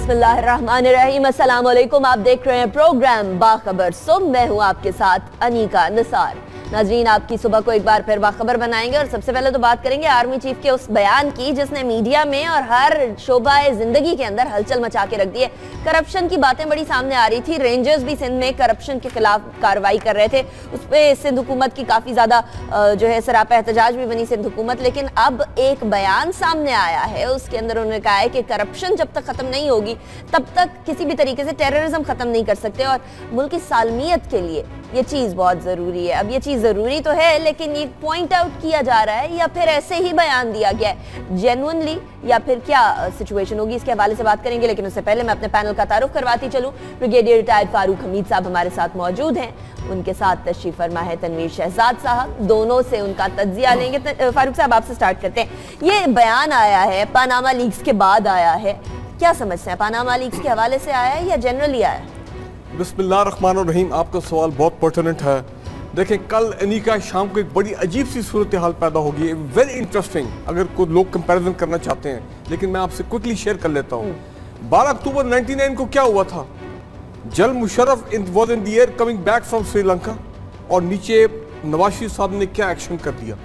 बिस्मिल्लाहिर्रहमानिर्रहीम, अस्सलाम वालेकुम। आप देख रहे हैं प्रोग्राम बाखबर सुबह। मैं हूं आपके साथ अनीका निसार। नाजरीन, आपकी सुबह को एक बार फिर बाखबर बनाएंगे और सबसे पहले तो बात करेंगे आर्मी चीफ के उस बयान की जिसने मीडिया में और हर शोबाए जिंदगी के अंदर हलचल मचा के रख दी है। करप्शन की बातें बड़ी सामने आ रही थी। रेंजर्स भी सिंध में करप्शन के खिलाफ कार्रवाई कर रहे थे। उस पर सिंध हुकूमत की काफी ज्यादा जो है सरापा एहतजाज भी बनी सिंध हुकूमत। लेकिन अब एक बयान सामने आया है, उसके अंदर उन्होंने कहा है कि करप्शन जब तक खत्म नहीं होगी तब तक किसी भी तरीके से टेररिज्म खत्म नहीं कर सकते और मुल्क की सालमियत के लिए ये चीज बहुत जरूरी है। अब ये चीज जरूरी तो है, लेकिन ये पॉइंट आउट किया जा रहा है या फिर ऐसे ही बयान दिया गया है जेन्युइनली, या फिर क्या सिचुएशन होगी, इसके हवाले से बात करेंगे। लेकिन उससे पहले मैं अपने पैनल का तारुफ करवाती चलूं। ब्रिगेडियर रिटायर्ड फारूक हमीद साहब हमारे साथ मौजूद हैं। उनके साथ तशरीफ फरमा है तनवीर शहजाद साहब। दोनों से उनका तज्जिया लेंगे। फारूक साहब, आपसे स्टार्ट करते हैं। ये बयान आया है पनामा लीक्स के बाद आया है, क्या समझते हैं? पनामा लीक्स के हवाले से आया है या जनरली आया है? बिस्मिल्लाहिर्रहमानिर्रहीम, आपका सवाल बहुत पर्टिनेंट है। देखें, कल अनीका शाम को एक बड़ी अजीब सी सूरत हाल पैदा होगी, वेरी इंटरेस्टिंग, अगर कोई लोग कंपैरिजन करना चाहते हैं, लेकिन मैं आपसे क्विकली शेयर कर लेता हूँ। 12 अक्टूबर 1999 को क्या हुआ था? जल Musharraf was in the air coming back from Sri Lanka, और नीचे नवाज शरीफ साहब ने क्या एक्शन कर दिया?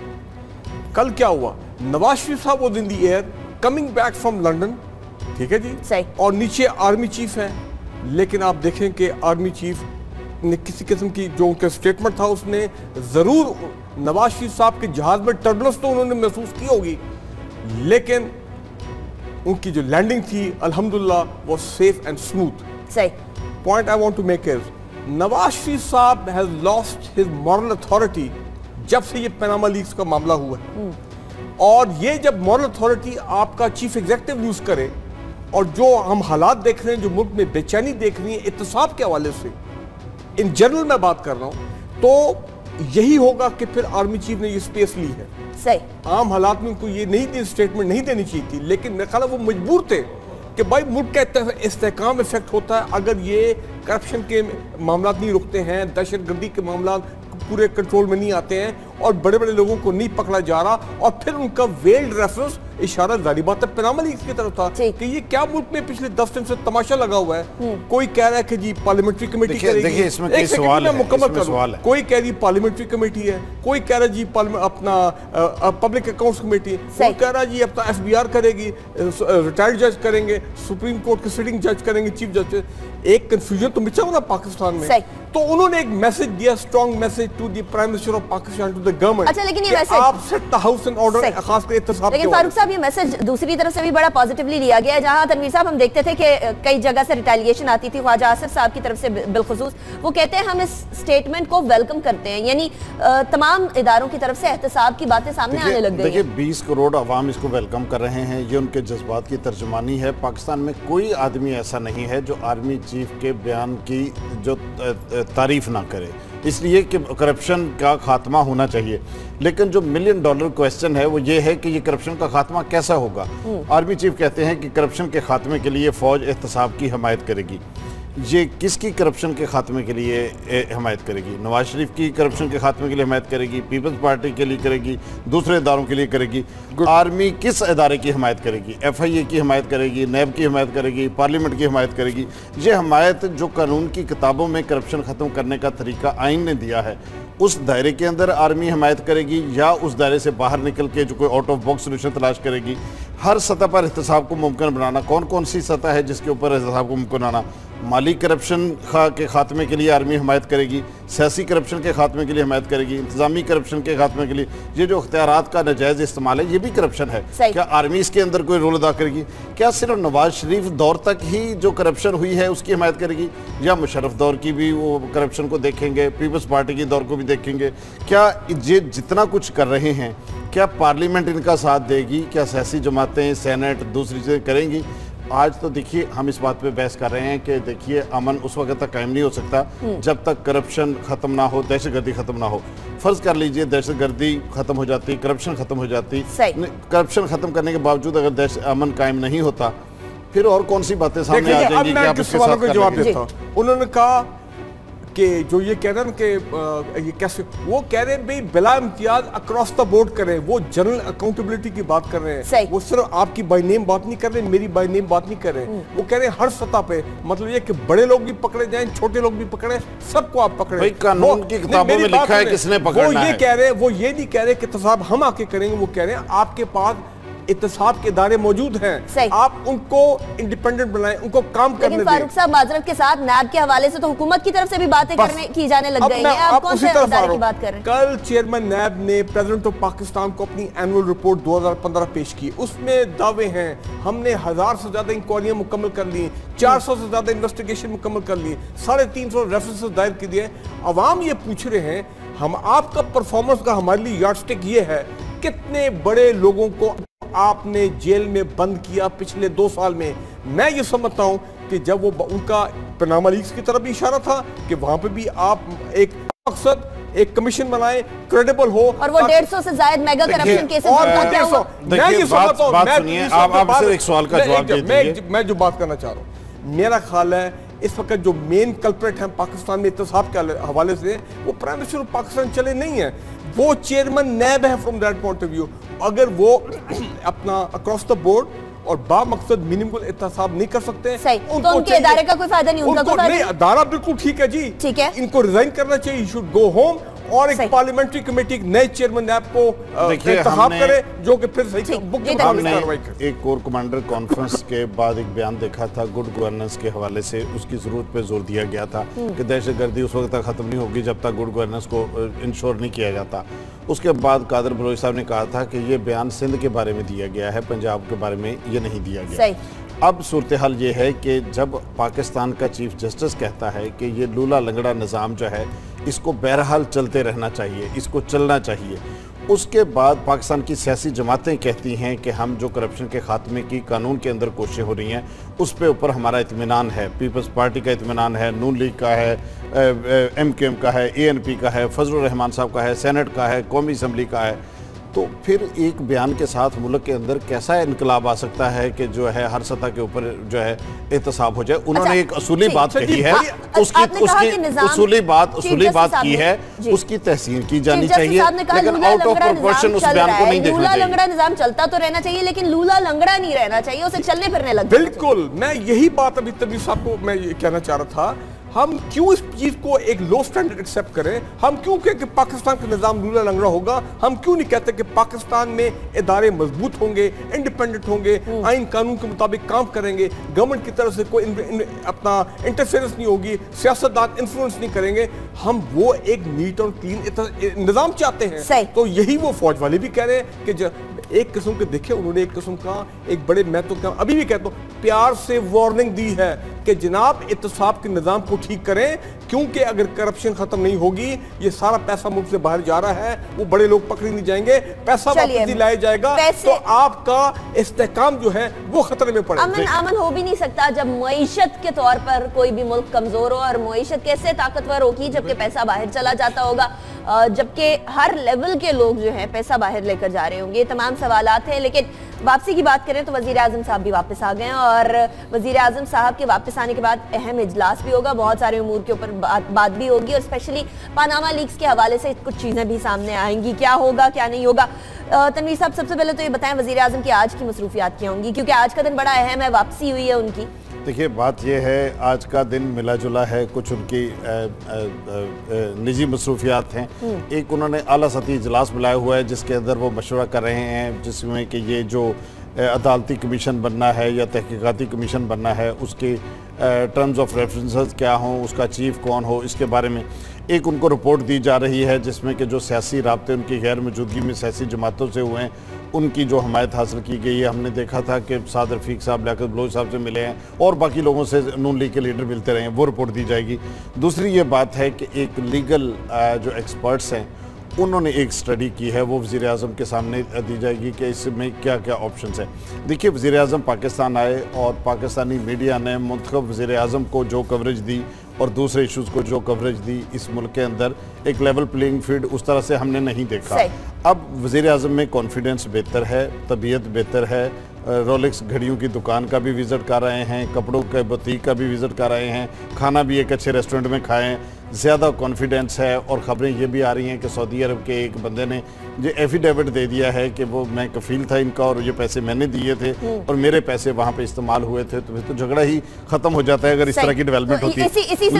कल क्या हुआ? Nawaz Sharif Sahab was in the air coming back from London, ठीक है जी, सही, और नीचे आर्मी चीफ है। लेकिन आप देखें कि आर्मी चीफ ने किसी किस्म की जो उनका स्टेटमेंट था, उसने जरूर नवाज शरीफ साहब के जहाज में टर्बुलेंस तो उन्होंने महसूस की होगी, लेकिन उनकी जो लैंडिंग थी अल्हम्दुलिल्लाह वो सेफ एंड स्मूथ। सही। Point I want to make is Nawaz Sharif Sahab has lost his moral authority जब से ये पनामा लीक्स का मामला हुआ है। और ये जब मॉरल अथॉरिटी आपका चीफ एग्जीक्यूटिव यूज करे, और जो हम हालात देख रहे हैं, जो मुल्क में बेचैनी देख रही है एहतसाब के हवाले से, इन जनरल मैं बात कर रहा हूं, तो यही होगा कि फिर आर्मी चीफ ने ये स्पेस ली है। सही। आम हालात में उनको ये नहीं स्टेटमेंट नहीं देनी चाहिए थी, लेकिन मेरे ख्याल वो मजबूर थे कि भाई मुल्क का इस्तेहकाम इफेक्ट होता है अगर ये करप्शन के मामला नहीं रुकते हैं, दहशतगर्दी के मामला पूरे कंट्रोल में नहीं आते हैं, और बड़े बड़े लोगों को नहीं पकड़ा जा रहा। और फिर उनका वेल्ड रेफरेंस इशारा जारी बात है पनामा लीक्स की तरफ था कि ये क्या मुल्क में पिछले 10 दिन से तमाशा लगा हुआ है। कोई कह रहा है कि जी पार्लियामेंट्री कमेटी करेगी, देखिए इसमें कई सवाल है, मुकम्मल करूं। कोई कह रही पार्लियामेंट्री कमेटी है, कोई कह रहा जी अपना पब्लिक अकाउंट्स कमेटी, कोई कह रहा जी अपना FBR करेगी, रिटायर्ड जज करेंगे, सुप्रीम कोर्ट के सिटिंग जज करेंगे, चीफ जज। एक कंफ्यूजन तो मिचा हुआ पाकिस्तान में। तो उन्होंने एक मैसेज दिया, strong message to the prime minister of Pakistan, to the government. अच्छा, लेकिन ये मैसेज आप set the house in order, खास कर एहतसाब। लेकिन फारूक साहब, ये मैसेज दूसरी तरफ से भी बड़ा पॉजिटिवली लिया गया है। जहां तनवीर साहब हम देखते थे कि कई जगह से रिटेलिएशन आती थी, ख्वाजा आसिफ साहब की तरफ से बिलखुसूस, वो कहते हैं हम इस स्टेटमेंट को वेलकम करते हैं, यानी तमाम इदारों की तरफ से एहतसाब की बातें सामने आने लग गई। देखिए 20 करोड़ अवाम इसको वेलकम कर रहे हैं, ये उनके जज्बात की तर्जुमानी है। पाकिस्तान में कोई आदमी ऐसा नहीं है जो आर्मी चीफ के बयान की जो तारीफ ना करे, इसलिए कि करप्शन का खात्मा होना चाहिए। लेकिन जो $1 मिलियन क्वेश्चन है वो ये है कि ये करप्शन का खात्मा कैसा होगा। आर्मी चीफ कहते हैं कि करप्शन के खात्मे के लिए फौज एहतसाब की हमायत करेगी। ये किसकी करप्शन के खात्मे के लिए हमायत करेगी? नवाज शरीफ की करप्शन के खात्मे के लिए हमायत करेगी, पीपल्स पार्टी के लिए करेगी, दूसरे इदारों के लिए करेगी। आर्मी किस इदारे की हमायत करेगी? FIA की हमायत करेगी, नैब की हमायत करेगी, पार्लियामेंट की हमायत करेगी। ये हमायत जो कानून की किताबों में करप्शन ख़त्म करने का तरीका आइन ने दिया है, उस दायरे के अंदर आर्मी हमायत करेगी या उस दायरे से बाहर निकल के जो कोई आउट ऑफ बॉक्स सोल्यूशन तलाश करेगी? हर सतह पर एहतसाब को मुमकिन बनाना, कौन कौन सी सतह है जिसके ऊपर एहतसाब को मुमकिन बनाना? माली करप्शन के खात्मे के लिए आर्मी हमायत करेगी, सियासी करप्शन के खात्मे के लिए हमायत करेगी, इंतजामी करप्शन के खात्मे के लिए। ये जो अख्तियारात का नाजायज़ इस्तेमाल है, ये भी करप्शन है। क्या आर्मी इसके अंदर कोई रोल अदा करेगी? क्या सिर्फ नवाज शरीफ दौर तक ही जो करप्शन हुई है उसकी हमायत करेगी, या मुशर्रफ दौर की भी वो करप्शन को देखेंगे, पीपल्स पार्टी की दौर को भी देखेंगे? क्या ये जितना कुछ कर रहे हैं, क्या पार्लियामेंट इनका साथ देगी? क्या सियासी जमातें, सेनेट, दूसरी चीज़ें करेंगी? आज तो देखिए हम इस बात पे बहस कर रहे हैं कि देखिए अमन उस वक्त तक कायम नहीं हो सकता जब तक करप्शन ख़त्म ना हो, दहशतगर्दी ख़त्म ना हो। फ़र्ज़ कर लीजिए दहशतगर्दी ख़त्म हो जाती, करप्शन ख़त्म हो जाती, करप्शन ख़त्म करने के बावजूद अगर अमन कायम नहीं होता, फिर और कौन सी बातें सामने आ जाएंगी कि आप इसके साथ जवाब देता हूं। उन्होंने कहा कि जो ये कह रहे हैं कि ये कैसे वो कह रहे हैं भाई बिला इम्तियाज अक्रॉस द बोर्ड करें, वो जनरल अकाउंटेबिलिटी की बात कर रहे हैं, वो सिर्फ आपकी बाय नेम बात नहीं कर रहे, मेरी बाय नेम बात नहीं कर रहे, वो कह रहे हैं हर सतह पे, मतलब ये कि बड़े लोग भी पकड़े जाएं, छोटे लोग भी पकड़े, सबको आप पकड़े। कानून की किताबों में लिखा है किसने पकड़ना है। वो ये कह रहे हैं, वो ये नहीं कह रहे कि एहतसाब हम आके करेंगे, वो कह रहे हैं आपके पास एहतसाब के इदारे मौजूद हैं, आप उनको इंडिपेंडेंट बनाएं, उनको काम करने दें। फारूक साहब माजरत के साथ नैब के हवाले से तो हुकूमत की तरफ से भी बातें की जाने लग गई हैं। आप कौन से इदारे की बात कर रहे हैं? कल चेयरमैन नैब ने प्रेसिडेंट ऑफ पाकिस्तान को अपनी एनुअल रिपोर्ट 2015 पेश की। उसमें दावे हैं हमने 1000 से ज्यादा इंक्वायरियां मुकम्मल कर ली, 400 से ज्यादा इन्वेस्टिगेशन मुकम्मल कर ली, 350 रेफरेंसेस दायर कर दिए। अवाम ये पूछ रहे हैं हम आपका परफॉर्मेंस का हमारे लिए यार्डस्टिक ये है कितने बड़े लोगों को आपने जेल में बंद किया पिछले 2 साल में। मैं ये समझता हूं कि जब वो उनका पनामा लीक्स की तरफ भी इशारा था कि वहां पे भी आप एक मकसद एक कमीशन बनाए, क्रेडिबल हो, और वो 150 से ज्यादा मेगा करप्शन केसेस मैं ये समझता हूं, बात सुनिए, आप सिर्फ एक सवाल का जवाब दीजिए। मैं जो बात करना चाह रहा हूं, मेरा ख्याल है इस वक्त जो मेन कल्प्रेट हैं पाकिस्तान में एहतसाब के हवाले से, वो प्राइम मिनिस्टर ऑफ पाकिस्तान चले नहीं है, वो चेयरमैन नैब है from that point of view. अगर वो अपना अक्रॉस द बोर्ड और बा मकसद मिनिमम एहतसाब नहीं कर सकते, तो उनके इदारे का कोई फायदा नहीं, उनका कोई फायदा नहीं। इदारा बिल्कुल ठीक है जी, ठीक है, इनको रिजाइन करना चाहिए, शुड गो होम, और एक पार्लियामेंट्री कमेटी नए चेयरमैन नैब को इंतखाब करे जो कि फिर सही कार्रवाई करे। एक कोर कमांडर कॉन्फ्रेंस के बाद एक बयान देखा था गुड गवर्नेंस के हवाले से, उसकी जरूरत पे जोर दिया गया था कि दहशतगर्दी उस वक्त तक खत्म नहीं होगी जब तक गुड गवर्नेंस को इंश्योर नहीं किया जाता। उसके बाद कादर बलोच साहब ने कहा था कि ये बयान सिंध के बारे में दिया गया है, पंजाब के बारे में ये नहीं दिया गया। अब सूरत हाल ये है कि जब पाकिस्तान का चीफ जस्टिस कहता है कि ये लूला लंगड़ा निज़ाम जो है इसको बहरहाल चलते रहना चाहिए, इसको चलना चाहिए, उसके बाद पाकिस्तान की सियासी जमातें कहती हैं कि हम जो करप्शन के खात्मे की कानून के अंदर कोशिशें हो रही हैं उस पे ऊपर हमारा इत्मीनान है, पीपल्स पार्टी का इत्मीनान है, नून लीग का है, MKM का है, ANP का है, फजलुर रहमान साहब का है, सेनेट का है, कौमी असम्बली का है, तो फिर एक बयान के साथ मुल्क के अंदर कैसा इनकलाब आ सकता है कि जो है हर सतह के ऊपर जो है एहतसाब हो जाए। उन्होंने एक असूली बात कही है, उसकी असूली बात की है, उसकी तहसीन की जानी चाहिए, लेकिन आउट ऑफ प्रोपोर्शन उस बयान को नहीं देखना चाहिए। लूला लंगड़ा निजाम चलता तो रहना चाहिए लेकिन लूला लंगड़ा नहीं रहना चाहिए, उसे चलने फिरने लग। बिल्कुल, मैं यही बात अभी तबीर साहब को मैं ये कहना चाह रहा था, हम क्यों इस चीज को एक लो स्टैंडर्ड एक्सेप्ट करें, हम क्यों कहें कि पाकिस्तान का निजाम लूला लंगड़ा होगा, हम क्यों नहीं कहते कि पाकिस्तान में इदारे मजबूत होंगे, इंडिपेंडेंट होंगे, आइन कानून के मुताबिक काम करेंगे, गवर्नमेंट की तरफ से कोई अपना इंटरफेरेंस नहीं होगी, सियासतदान इन्फ्लुएंस नहीं करेंगे, हम वो एक नीट और क्लीन निजाम चाहते हैं। तो यही वो फौज वाले भी कह रहे हैं कि एक किस्म के देखे उन्होंने एक किस्म का एक बड़े, मैं तो अभी भी कहता हूं प्यार से वार्निंग दी है कि जनाब एहतसाब के निजाम को ठीक करें, क्योंकि अगर करप्शन खत्म नहीं होगी, ये सारा पैसा मुल्क से बाहर जा रहा है, वो बड़े लोग पकड़े नहीं जाएंगे, पैसा वापस नहीं लाया जाएगा, तो आपका इस्तेहकाम जो है वो खतरे में पड़ेगा। अमन हो भी नहीं सकता जब मईशत के तौर पर कोई भी मुल्क कमजोर हो, और मईशत कैसे ताकतवर होगी जबकि पैसा बाहर चला जाता होगा, जबकि हर लेवल के लोग जो है पैसा बाहर लेकर जा रहे होंगे। तमाम सवालात हैं, लेकिन वापसी की बात करें तो वजीर आजम साहब भी वापस आ गए हैं, और वजीर आजम साहब के वापस आने के बाद अहम इजलास भी होगा, बहुत सारे उमूर के ऊपर बात भी होगी, और स्पेशली पनामा लीक्स के हवाले से कुछ चीज़ें भी सामने आएंगी, क्या होगा क्या नहीं होगा। तनवीर साहब, सबसे पहले तो ये बताएं वजीर आजम की आज की मसरूफियात क्या होंगी, क्योंकि आज का दिन बड़ा अहम है, वापसी हुई है उनकी। देखिए, बात यह है आज का दिन मिला जुला है, कुछ उनकी निजी मसरूफियात हैं। एक उन्होंने आला सतही इजलास बुलाया हुआ है जिसके अंदर वो मशवरा कर रहे हैं, जिसमें कि ये जो अदालती कमीशन बनना है या तहकीकाती कमीशन बनना है उसके टर्म्स ऑफ रेफरेंसेस क्या हों, उसका चीफ कौन हो, इसके बारे में एक उनको रिपोर्ट दी जा रही है, जिसमें कि जो सियासी राब्ते उनकी गैर मौजूदगी में सियासी जमातों से हुए हैं उनकी जो हमायत हासिल की गई है। हमने देखा था कि साद रफीक साहब लियाकत बलोच साहब से मिले हैं और बाकी लोगों से नून लीग के लीडर मिलते रहे हैं, वो रिपोर्ट दी जाएगी। दूसरी ये बात है कि एक लीगल जो एक्सपर्ट्स हैं उन्होंने एक स्टडी की है, वो वज़ीर आज़म के सामने दी जाएगी कि इसमें क्या क्या ऑप्शंस हैं। देखिए, वज़ीर आज़म पाकिस्तान आए और पाकिस्तानी मीडिया ने मुंतखब वज़ीर आज़म को जो कवरेज दी और दूसरे इश्यूज़ को जो कवरेज दी, इस मुल्क के अंदर एक लेवल प्लेइंग फील्ड उस तरह से हमने नहीं देखा। अब वज़ीर आज़म में कॉन्फिडेंस बेहतर है, तबीयत बेहतर है, रोलेक्स घड़ियों की दुकान का भी विज़िट कर रहे हैं, कपड़ों के बुटीक का भी विज़िट कर रहे हैं, खाना भी एक अच्छे रेस्टोरेंट में खाएं, ज़्यादा कॉन्फिडेंस है। और ख़बरें ये भी आ रही हैं कि सऊदी अरब के एक बंदे ने जो एफिडेविट दे दिया है कि वो मैं कफील था इनका और ये पैसे मैंने दिए थे और मेरे पैसे वहाँ पे इस्तेमाल हुए थे, तो फिर तो झगड़ा ही ख़त्म हो जाता है अगर इस तरह की डेवलपमेंट होती है।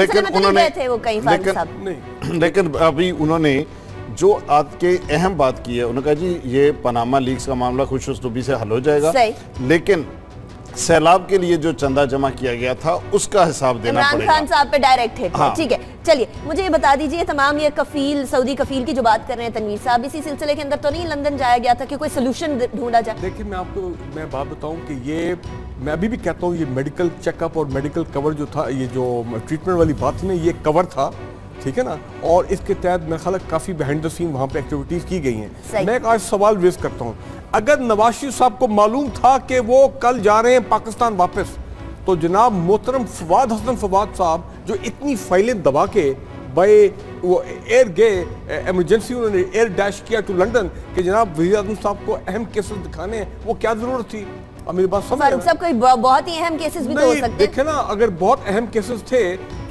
लेकिन अभी उन्होंने जो आज के अहम बात की है, उन्होंने कहा जी ये पनामा लीक्स का मामला खुश उसलूबी से हल हो जाएगा, लेकिन सैलाब के लिए जो चंदा जमा किया गया था उसका हिसाब देना पड़ेगा। इमरान खान साहब पे डायरेक्ट हिट है। ठीक है, चलिए मुझे ये बता दीजिए, तमाम ये कफील, सऊदी कफील की जो बात कर रहे हैं तनवीर साहब, इसी सिलसिले के अंदर तो नहीं लंदन जाया गया था कि कोई सोल्यूशन ढूंढा जाए? देखिए मैं बात बताऊं कि ये मैं अभी भी कहता हूँ ये मेडिकल चेकअप और मेडिकल कवर जो था, ये जो ट्रीटमेंट वाली बात थी ना, ये कवर था, ठीक है ना। और इसके तहत मेरे ख्याल काफ़ी बिहाइंड द सीन वहाँ पे एक्टिविटीज़ की गई हैं। मैं एक आज सवाल रेज करता हूँ, अगर नवाज शरीफ साहब को मालूम था कि वो कल जा रहे हैं पाकिस्तान वापस, तो जनाब मोहतरम फवाद हसन फवाद साहब जो इतनी फाइलें दबा के बाय वो एयर गए, एमरजेंसी उन्होंने एयर डैश किया टू लंदन कि जनाब वज़ीर आज़म साहब को अहम केसेस दिखाने हैं, वो क्या ज़रूरत थी? और मेरी बात समझ फारूक साहब, कोई बहुत ही अहम केसेस भी तो हो सकते हैं। देखे ना, अगर बहुत अहम केसेस थे तो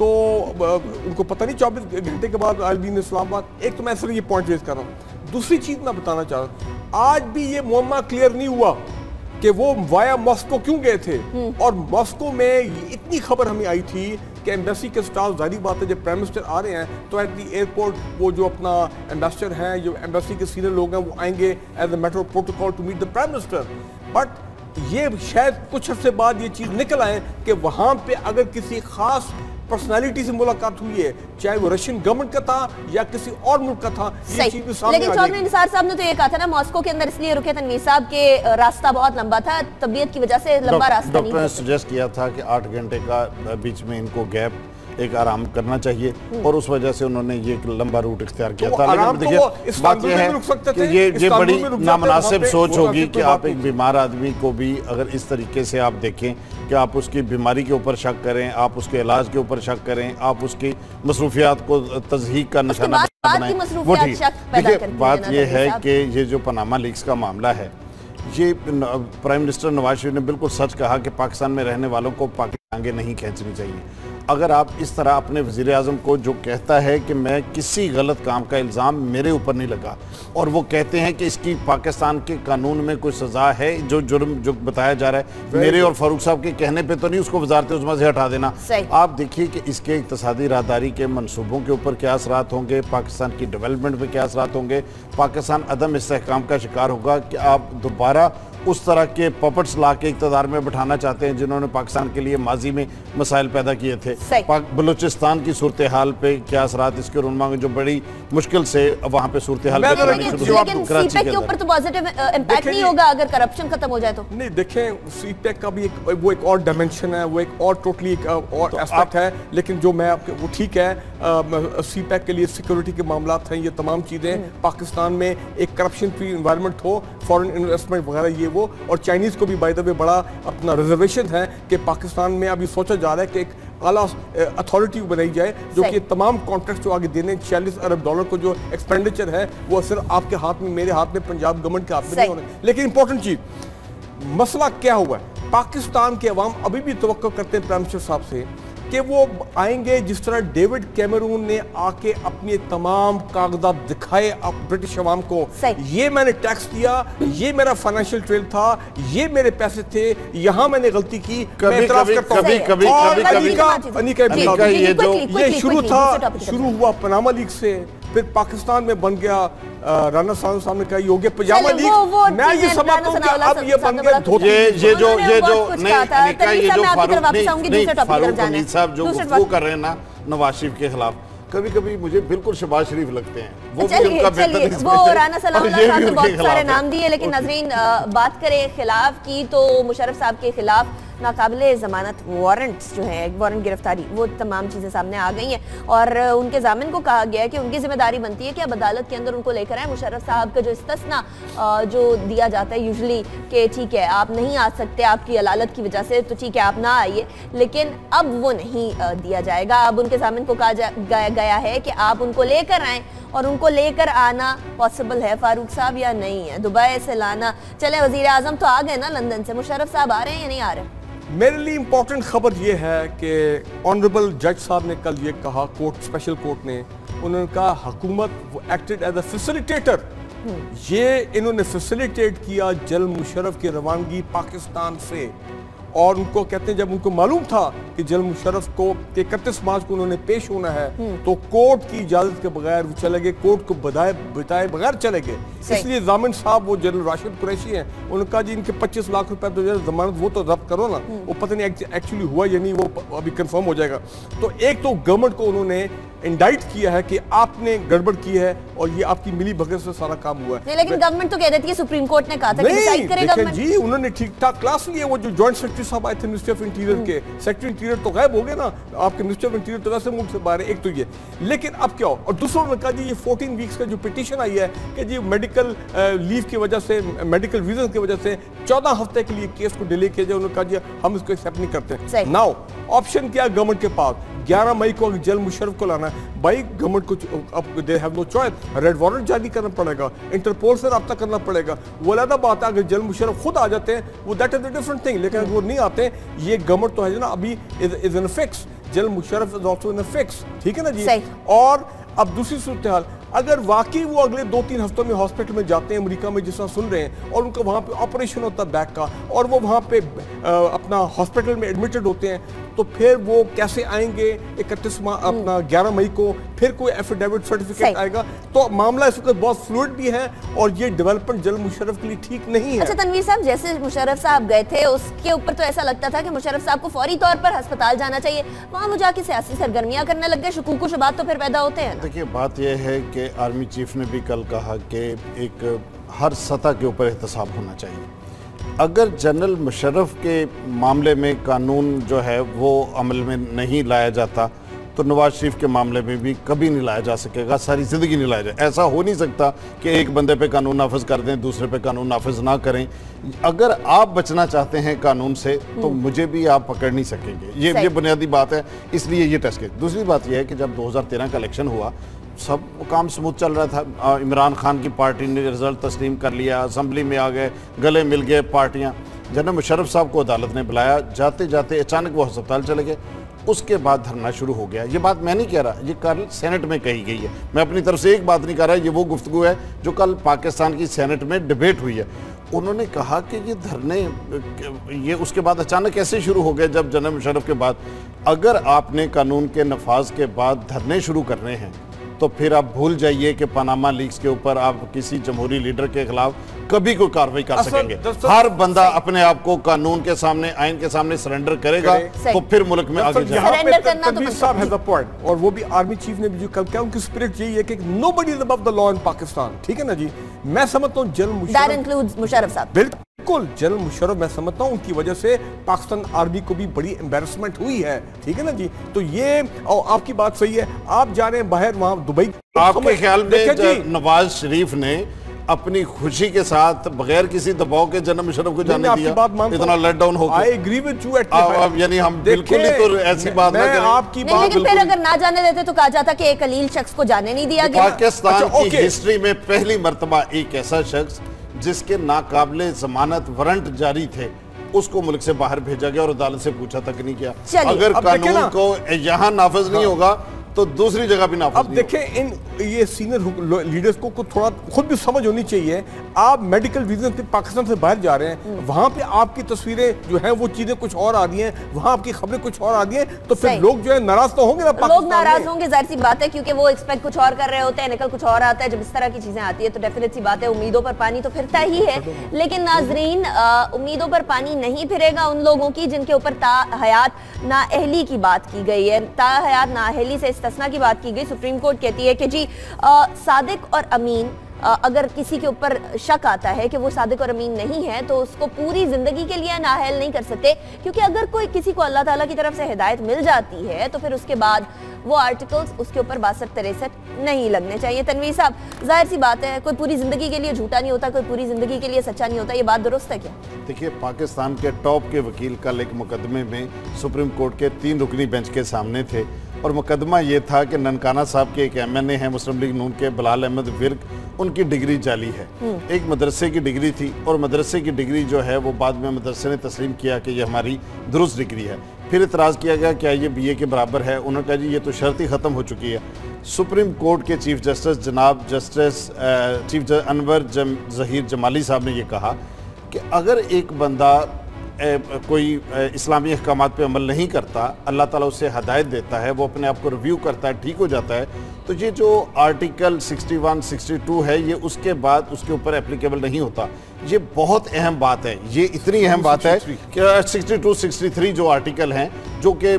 उनको पता नहीं 24 घंटे के बाद आलबीन इस्लामाबाद। एक तो मैं सिर्फ ये पॉइंट रेज कर रहा हूँ। दूसरी चीज मैं बताना चाह रहा हूँ, आज भी ये मुअम्मा क्लियर नहीं हुआ कि वो वाया मॉस्को क्यों गए थे। और मॉस्को में इतनी खबर हमें आई थी कि एम्बेसी के स्टाफ, जारी बात है जब प्राइम मिनिस्टर आ रहे हैं तो एट दी एयरपोर्ट वो जो अपना एम्बेसडर हैं, जो एम्बेसी के सीनियर लोग हैं, वो आएंगे as a matter of protocol to meet the prime minister. But ये शायद कुछ अर्से बाद ये चीज निकल आए कि वहां पे अगर किसी खास पर्सनालिटी से मुलाकात हुई है, चाहे वो रशियन गवर्नमेंट का था या किसी और मुल्क का था, ये चीज भी सामने लेकिन चौधरी निसार साहब ने तो ये कहा था ना, मॉस्को के अंदर इसलिए रुके तनवीर साहब के रास्ता बहुत लंबा था, तबीयत की वजह से लंबा रास्ता नहीं। डॉक्टर ने सजेस्ट किया था कि 8 घंटे का बीच में इनको गैप एक आराम करना चाहिए और उस वजह से उन्होंने ये एक लंबा रूट इख्तियार किया था। लेकिन देखिए बात यह है कि ये बड़ी नामुनासिब सोच होगी कि आप एक बीमार आदमी को भी अगर इस तरीके से आप देखें कि आप उसकी बीमारी के ऊपर शक करें, आप उसके इलाज के ऊपर शक करें, आप उसकी मसरूफियात को तज़हीक का निशाना बनाएं, वो ठीक। देखिए बात यह है कि ये जो पनामा लीक्स का मामला है, ये प्राइम मिनिस्टर नवाज शरीफ ने बिल्कुल सच कहा कि पाकिस्तान में रहने वालों को पाकिस्तान आगे नहीं खींचनी चाहिए। अगर आप इस तरह अपने वज़ीर आज़म को जो कहता है कि मैं किसी गलत काम का इल्ज़ाम मेरे ऊपर नहीं लगा, और वो कहते हैं कि इसकी पाकिस्तान के कानून में कोई सज़ा है, जो जुर्म जो बताया जा रहा है मेरे और फारूक साहब के कहने पे तो नहीं उसको वज़ारत उज़्मा से हटा देना। आप देखिए कि इसके इक़्तिसादी राहदारी के मनसूबों के ऊपर क्या असरात होंगे, पाकिस्तान की डेवलपमेंट पर क्या असरात होंगे, पाकिस्तान अदम इस्तेहकाम का शिकार होगा कि आप दोबारा उस तरह के पपट्स ला के इक़्तिदार में बिठाना चाहते हैं जिन्होंने पाकिस्तान के लिए माजी में मसाइल पैदा किए थे। बलूचिस्तान की सूरत हाल पे क्या असरात इसके रुनमा में जो बड़ी मुश्किल से वहाँ पे सूरत हाल के ऊपर तो पॉजिटिव इम्पैक्ट नहीं होगा अगर करप्शन खत्म हो जाए तो। नहीं, देखें सीपैक का भी वो एक और डायमेंशन है, वो एक और टोटली और एस्पेक्ट है। लेकिन जो मैं आपके वो ठीक है, सीपैक के लिए सिक्योरिटी के मामला हैं, ये तमाम चीज़ें, पाकिस्तान में एक करप्शन फ्री इन्वायरमेंट हो, फॉरेन इन्वेस्टमेंट वगैरह ये वो। और चाइनीज़ को भी बाय द वे बड़ा अपना रिजर्वेशन है कि पाकिस्तान में अभी सोचा जा रहा है कि एक आला अथॉरिटी बनाई जाए जो कि तमाम कॉन्ट्रैक्ट जो आगे देने, $46 अरब को जो एक्सपेंडिचर है वो सिर्फ आपके हाथ में, मेरे हाथ में, पंजाब गवर्नमेंट के हाथ में नहीं होने। लेकिन इंपॉर्टेंट चीज, मसला क्या हुआ है, पाकिस्तान के अवाम अभी भी तवक्को करते हैं प्राइम मिनिस्टर साहब से कि वो आएंगे जिस तरह डेविड कैमरून ने आके अपने तमाम कागजात दिखाए ब्रिटिश अवाम को, ये मैंने टैक्स दिया, ये मेरा फाइनेंशियल ट्रेल था, ये मेरे पैसे थे, यहाँ मैंने गलती की, मैं इतराफ करता हूं। ये शुरू हुआ पनामा लीग से, फिर पाकिस्तान में बन गया राना साहब ने कहा ये हो गया पजामा लीग। मैं ये समझता हूं कि अब ये बन गया धोती। ये जो फारूक हमीद साहब जो गुफ्तगू कर रहे हैं ना नवाज शरीफ के खिलाफ, कभी कभी मुझे बिल्कुल शहबाज शरीफ लगते हैं। वो राना सलाम साहब ने बहुत सारे नाम दिए, लेकिन नाज़रीन बात करें खिलाफ की तो मुशर्रफ साहब के खिलाफ नाकाबिले ज़मानत वारंट्स जो है, वारंट गिरफ्तारी, वो तमाम चीज़ें सामने आ गई हैं और उनके ज़ामिन को कहा गया है कि उनकी जिम्मेदारी बनती है कि अब अदालत के अंदर उनको लेकर आए। मुशर्रफ साहब का जो इस्तिस्ना जो दिया जाता है यूजुअली कि ठीक है आप नहीं आ सकते आपकी अदालत की वजह से, तो ठीक है आप ना आइए, लेकिन अब वो नहीं दिया जाएगा। अब उनके ज़ामिन को कहा गया है कि आप उनको लेकर आएँ, और उनको लेकर आना पॉसिबल है फारूक साहब या नहीं है, दुबई से लाना। चले वज़ीर आज़म तो आ गए ना लंदन से, मुशर्रफ साहब आ रहे हैं या नहीं आ रहे? मेरे लिए इंपॉर्टेंट खबर ये है कि ऑनरेबल जज साहब ने कल ये कहा, कोर्ट, स्पेशल कोर्ट ने, उन्होंने कहा हुकूमत एक्टेड एज अ फैसिलिटेटर। ये इन्होंने फैसिलिटेट किया जनरल मुशर्रफ की रवानगी पाकिस्तान से, और उनको कहते हैं जब उनको मालूम था कि जनरल मुशर्रफ को 31 मार्च को उन्होंने पेश होना है, तो कोर्ट की इजाजत के बगैर वो चले गए, कोर्ट को बताए बगैर चले गए। इसलिए जामिन साहब, वो जनरल राशिद कुरैशी हैं, उन्होंने कहा जी इनके 25 लाख रुपए तो जमानत वो तो जब्त करो ना, वो पता नहीं एक्चुअली हुआ या नहीं, वो अभी कंफर्म हो जाएगा। तो एक तो गवर्नमेंट को उन्होंने इंडाइट किया है कि आपने गड़बड़ की है और ये आपकी मिली भगत से सारा काम हुआ है। लेकिन गवर्नमेंट तो कह देती है, सुप्रीम कोर्ट ने कहा था कि डिसाइड करेगा गवर्नमेंट। जी उन्होंने ठीक ठाक क्लास लिए। वो जो जॉइंट सेक्रेटरी साहब आए थे मिनिस्ट्री ऑफ इंटीरियर के, सेक्रेटरी इंटीरियर तो गायब हो गए ना, आपके मिनिस्टर ऑफ इंटीरियर तो वैसे मुल्क से बाहर है, एक तो ये। लेकिन अब क्या हो, और दूसरों ने कहा जी ये 14 वीक्स का जो पिटीशन आई है कि जी मेडिकल लीव की वजह से, मेडिकल रीजन की वजह से 14 हफ्ते के लिए केस को डिले किया जाए, उन्होंने कहा जी हम इसको एक्सेप्ट नहीं करते। नाउ ऑप्शन क्या गवर्नमेंट के पास, 11 मई को अगर जनरल मुशर्रफ को लाना है, भाई गवर्नमेंट को अब they have no choice, red warrant जारी करना पड़ेगा, इंटरपोल से रब्ता करना पड़ेगा। वो अलग बात है, अगर जनरल मुशर्रफ खुद आ जाते हैं वो that is the different thing, लेकिन अगर वो नहीं आते, ये गवर्नमेंट तो है ना अभी is in fix, general Musharraf is also in fix, ठीक है ना जी। और अब दूसरी सूरत हाल, अगर वाकई वो अगले 2-3 हफ्तों में हॉस्पिटल में जाते हैं अमेरिका में, जिस तरह सुन रहे हैं, और उनका वहाँ पे ऑपरेशन होता है बैक का, और वो वहाँ पे अपना हॉस्पिटल में एडमिटेड होते हैं, तो फिर वो कैसे आएंगे 11 मई को, फिर कोई एफिडेविट सर्टिफिकेट आएगा, तो मामला इस वक्त बहुत फ्लूइड भी है, और ये डेवलपमेंट जनरल मुशर्रफ के लिए ठीक नहीं है। अच्छा तनवीर साहब, जैसे मुशर्रफ साहब गए थे उसके ऊपर तो ऐसा लगता था कि मुशर्रफ साहब को फौरी तौर पर अस्पताल जाना चाहिए, वहाँ वो जाके सियासी सरगर्मियां करने लग गए, शकूक व शुबात तो फिर पैदा होते हैं। देखिए बात यह है कि आर्मी चीफ ने भी कल कहा कि एक हर सतह के ऊपर एहतसाब होना चाहिए। अगर जनरल मुशर्रफ के मामले में कानून जो है वो अमल में नहीं लाया जाता, तो नवाज शरीफ के मामले में भी कभी नहीं लाया जा सकेगा, सारी ज़िंदगी नहीं लाया जाए। ऐसा हो नहीं सकता कि एक बंदे पे कानून नाफिज कर दें, दूसरे पे कानून नाफिज ना करें। अगर आप बचना चाहते हैं कानून से, तो मुझे भी आप पकड़ नहीं सकेंगे, ये बुनियादी बात है, इसलिए ये टेस्ट केस। दूसरी बात यह है कि जब 2013 का इलेक्शन हुआ, सब काम स्मूथ चल रहा था, इमरान खान की पार्टी ने रिजल्ट तस्लीम कर लिया, असम्बली में आ गए, गले मिल गए पार्टियाँ। जनरल मुशर्रफ साहब को अदालत ने बुलाया, जाते जाते अचानक वो अस्पताल चले गए, उसके बाद धरना शुरू हो गया। ये बात मैं नहीं कह रहा, ये कल सेनेट में कही गई है, मैं अपनी तरफ से एक बात नहीं कर रहा, ये वो गुफ्तगू है जो कल पाकिस्तान की सेनेट में डिबेट हुई है। उन्होंने कहा कि ये धरने, ये उसके बाद अचानक कैसे शुरू हो गए, जब जनरल मुशर्रफ के बाद, अगर आपने कानून के नफाज के बाद धरने शुरू करने हैं, तो फिर आप भूल जाइए कि पनामा लीक्स के ऊपर आप किसी जमहूरी लीडर के खिलाफ कभी कोई कार्रवाई कर सकेंगे। हर बंदा अपने आप को कानून के सामने, आइन के सामने सरेंडर करेगा, तो फिर मुल्क में आगे जाएगा। और वो भी आर्मी चीफ ने भी जो कल क्या, उनकी स्पिरिट यही है कि nobody is above the law in Pakistan, ठीक है ना जी। मैं समझता हूँ जनरल मुशर्रफ साहब, बिल्कुल जनरल मुशर्रफ, मैं समझता हूँ उनकी वजह से पाकिस्तान आर्मी को भी बड़ी एम्बैरेसमेंट हुई है, ठीक है ना जी। तो ये, और आपकी बात सही है, आप जा रहे हैं बाहर वहाँ दुबई, आपके ख्याल में नवाज शरीफ ने अपनी खुशी के साथ बगैर किसी दबाव के जनरल मुशर्रफ को जाने दिया, इतना लेट डाउन हो गया? I agree with you at, यानी हम बिल्कुल ही तो ऐसी बात ना करें। आपकी बात, लेकिन फिर अगर ना जाने देते तो कहा जाता कि एक अलील शख्स को जाने नहीं दिया गया। पाकिस्तान की हिस्ट्री में पहली मर्तबा एक ऐसा शख्स जिसके नाकाबिले जमानत वारंट जारी थे, उसको मुल्क से बाहर भेजा गया और अदालत से पूछा तक नहीं किया। अगर कानून को यहाँ नाफिज नहीं होगा तो दूसरी जगह भी नाफिज अब देखें, इन ये सीनियर लीडर्स को थोड़ा खुद भी समझ होनी चाहिए। आप मेडिकल रीजन से पाकिस्तान से बाहर जा रहे हैं, वहां पे आपकी तस्वीरें जो हैं वो चीजें कुछ और आ रही हैं, वहां आपकी खबरें कुछ और आ रही हैं, तो फिर लोग जो है नाराज तो होंगे ना, लोग नाराज होंगे, जाहिर सी बात है, क्योंकि वो एक्सपेक्ट कुछ और कर रहे होते हैं, निकल कुछ और आता है। जब इस तरह की चीजें आती है तो डेफिनेट सी बात है, उम्मीदों पर पानी तो फिरता ही है। लेकिन नाजरीन, उम्मीदों पर पानी नहीं फिरेगा उन लोगों की जिनके ऊपर ताहयात नाअहली की बात की गई है। ताहयात नाअहली से इस्तिस्ना की बात की गई। सुप्रीम कोर्ट कहती है कि जी सादिक और अमीन, अगर किसी के ऊपर शक आता है कि वो सादिक और अमीन नहीं है, तो उसको पूरी जिंदगी के लिए नाअहल नहीं कर सकते, क्योंकि अगर कोई किसी को अल्लाह ताला की तरफ से हिदायत मिल जाती है तो फिर उसके बाद वो आर्टिकल्स उसके ऊपर 62-63 नहीं लगने चाहिए। तनवीर साहब, जाहिर सी बात है, कोई पूरी जिंदगी के लिए झूठा नहीं होता, कोई पूरी जिंदगी के लिए सच्चा नहीं होता, ये बात दुरुस्त है क्या? देखिए, पाकिस्तान के टॉप के वकील कल एक मुकदमे में सुप्रीम कोर्ट के 3 रुकनी बेंच के सामने थे और मुकदमा ये था कि ननकाना साहब के एक MNA हैं मुस्लिम लीग नून के बिलाल अहमद विर्क, उनकी डिग्री जाली है। एक मदरसे की डिग्री थी और मदरसे की डिग्री जो है वो बाद में मदरसे ने तस्लीम किया कि ये हमारी दुरुस्त डिग्री है। फिर इतराज़ किया गया क्या ये BA के बराबर है, उन्होंने कहा जी ये तो शर्त ही ख़त्म हो चुकी है। सुप्रीम कोर्ट के चीफ जस्टिस जनाब जस्टिस चीफ अनवर ज़हीर जमाली साहब ने ये कहा कि अगर एक बंदा कोई इस्लामी अहकामात पे अमल नहीं करता, अल्लाह ताला उसे हदायत देता है, वो अपने आप को रिव्यू करता है, ठीक हो जाता है, तो ये जो आर्टिकल 61, 62 है ये उसके बाद उसके ऊपर एप्लीकेबल नहीं होता। ये बहुत अहम बात है, ये इतनी अहम बात है कि 62, 63 जो आर्टिकल हैं जो कि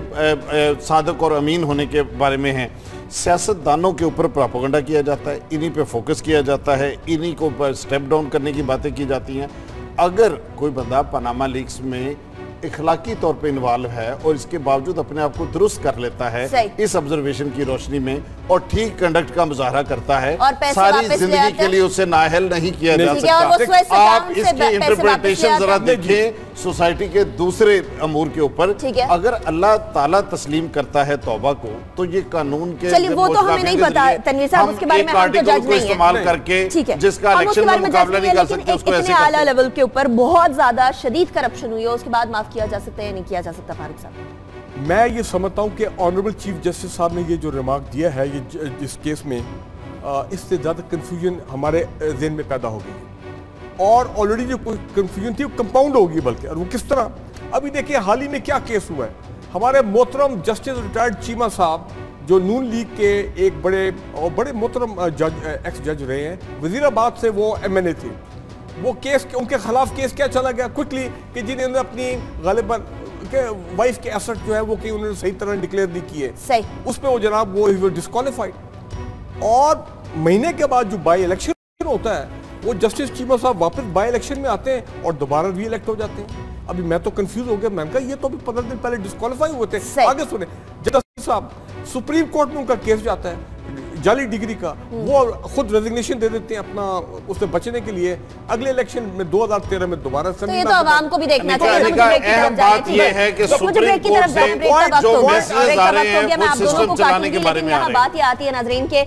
सादक और अमीन होने के बारे में हैं, सियासतदानों के ऊपर प्रोपेगेंडा किया जाता है, इन्हीं पे फोकस किया जाता है, इन्हीं को स्टेप डाउन करने की बातें की जाती हैं। अगर कोई बंदा पनामा लीक्स में इखलाकी तौर पे इन्वॉल्व है और इसके बावजूद अपने आप को दुरुस्त कर लेता है इस ऑब्जर्वेशन की रोशनी में और ठीक कंडक्ट का मुजाहरा करता है, सारी जिंदगी के लिए उसे नाअहल नहीं किया जा सकता। आप इसकी इंटरप्रिटेशन जरा देखें सोसाइटी के दूसरे अमूर के ऊपर। अगर अल्लाह ताला तस्लीम करता है तौबा को तो ये कानून के वो तो हमें नहीं पता तनवीर साहब, उसके बारे में हम तो जज नहीं है इस्तेमाल करके जिसका इलेक्शन में मुकाबला नहीं कर सकते उसको ऐसे आला लेवल के ऊपर बहुत ज्यादा शदीद करप्शन हुई है, उसके बाद माफ किया जा सकता है या नहीं किया जा सकता? फारूक साहब, मैं ये समझता हूँ कि ऑनरेबल चीफ जस्टिस साहब ने ये जो रिमार्क दिया है ये इस केस में इससे ज़्यादा कंफ्यूजन हमारे जहन में पैदा हो गई और ऑलरेडी जो कंफ्यूजन थी वो कंपाउंड होगी, बल्कि और वो किस तरह, अभी देखिए हाल ही में क्या केस हुआ है। हमारे मोहतरम जस्टिस रिटायर्ड चीमा साहब जो नून लीग के एक बड़े मोहतरम एक्स जज रहे हैं, वजीराबाद से वो MNA थे, वो केस उनके खिलाफ केस क्या चला गया क्विकली कि जिन्होंने अपनी गालिबन के वाइफ के एसेट जो है वो कि उन्होंने सही तरह डिक्लेयर नहीं किए, सही उस पे वो जनाब वो डिस्क्वालीफाइड। और महीने के बाद जो बाई इलेक्शन होता है वो जस्टिस चीमा साहब वापस बाई इलेक्शन में आते हैं और दोबारा री इलेक्ट हो जाते हैं। अभी मैं तो कंफ्यूज हो गया, मैंने कहा ये तो अभी 15 दिन पहले डिस्क्वालीफाई हुए थे। आगे सुने, जस्टिस साहब सुप्रीम कोर्ट में उनका केस जाता है जाली डिग्री का, वो खुद रेजिग्नेशन दे देते हैं अपना उससे बचने के लिए, अगले इलेक्शन में 2013 में दोबारा। तो ये तो आवाम को भी देखना चाहिए। अहम बात ये है कि सुप्रीम कोर्ट से जो मैसेज आ रहे हैं वो सिस्टम चलाने के बारे में आ रहे हैं। बात ये आती है नाजरीन के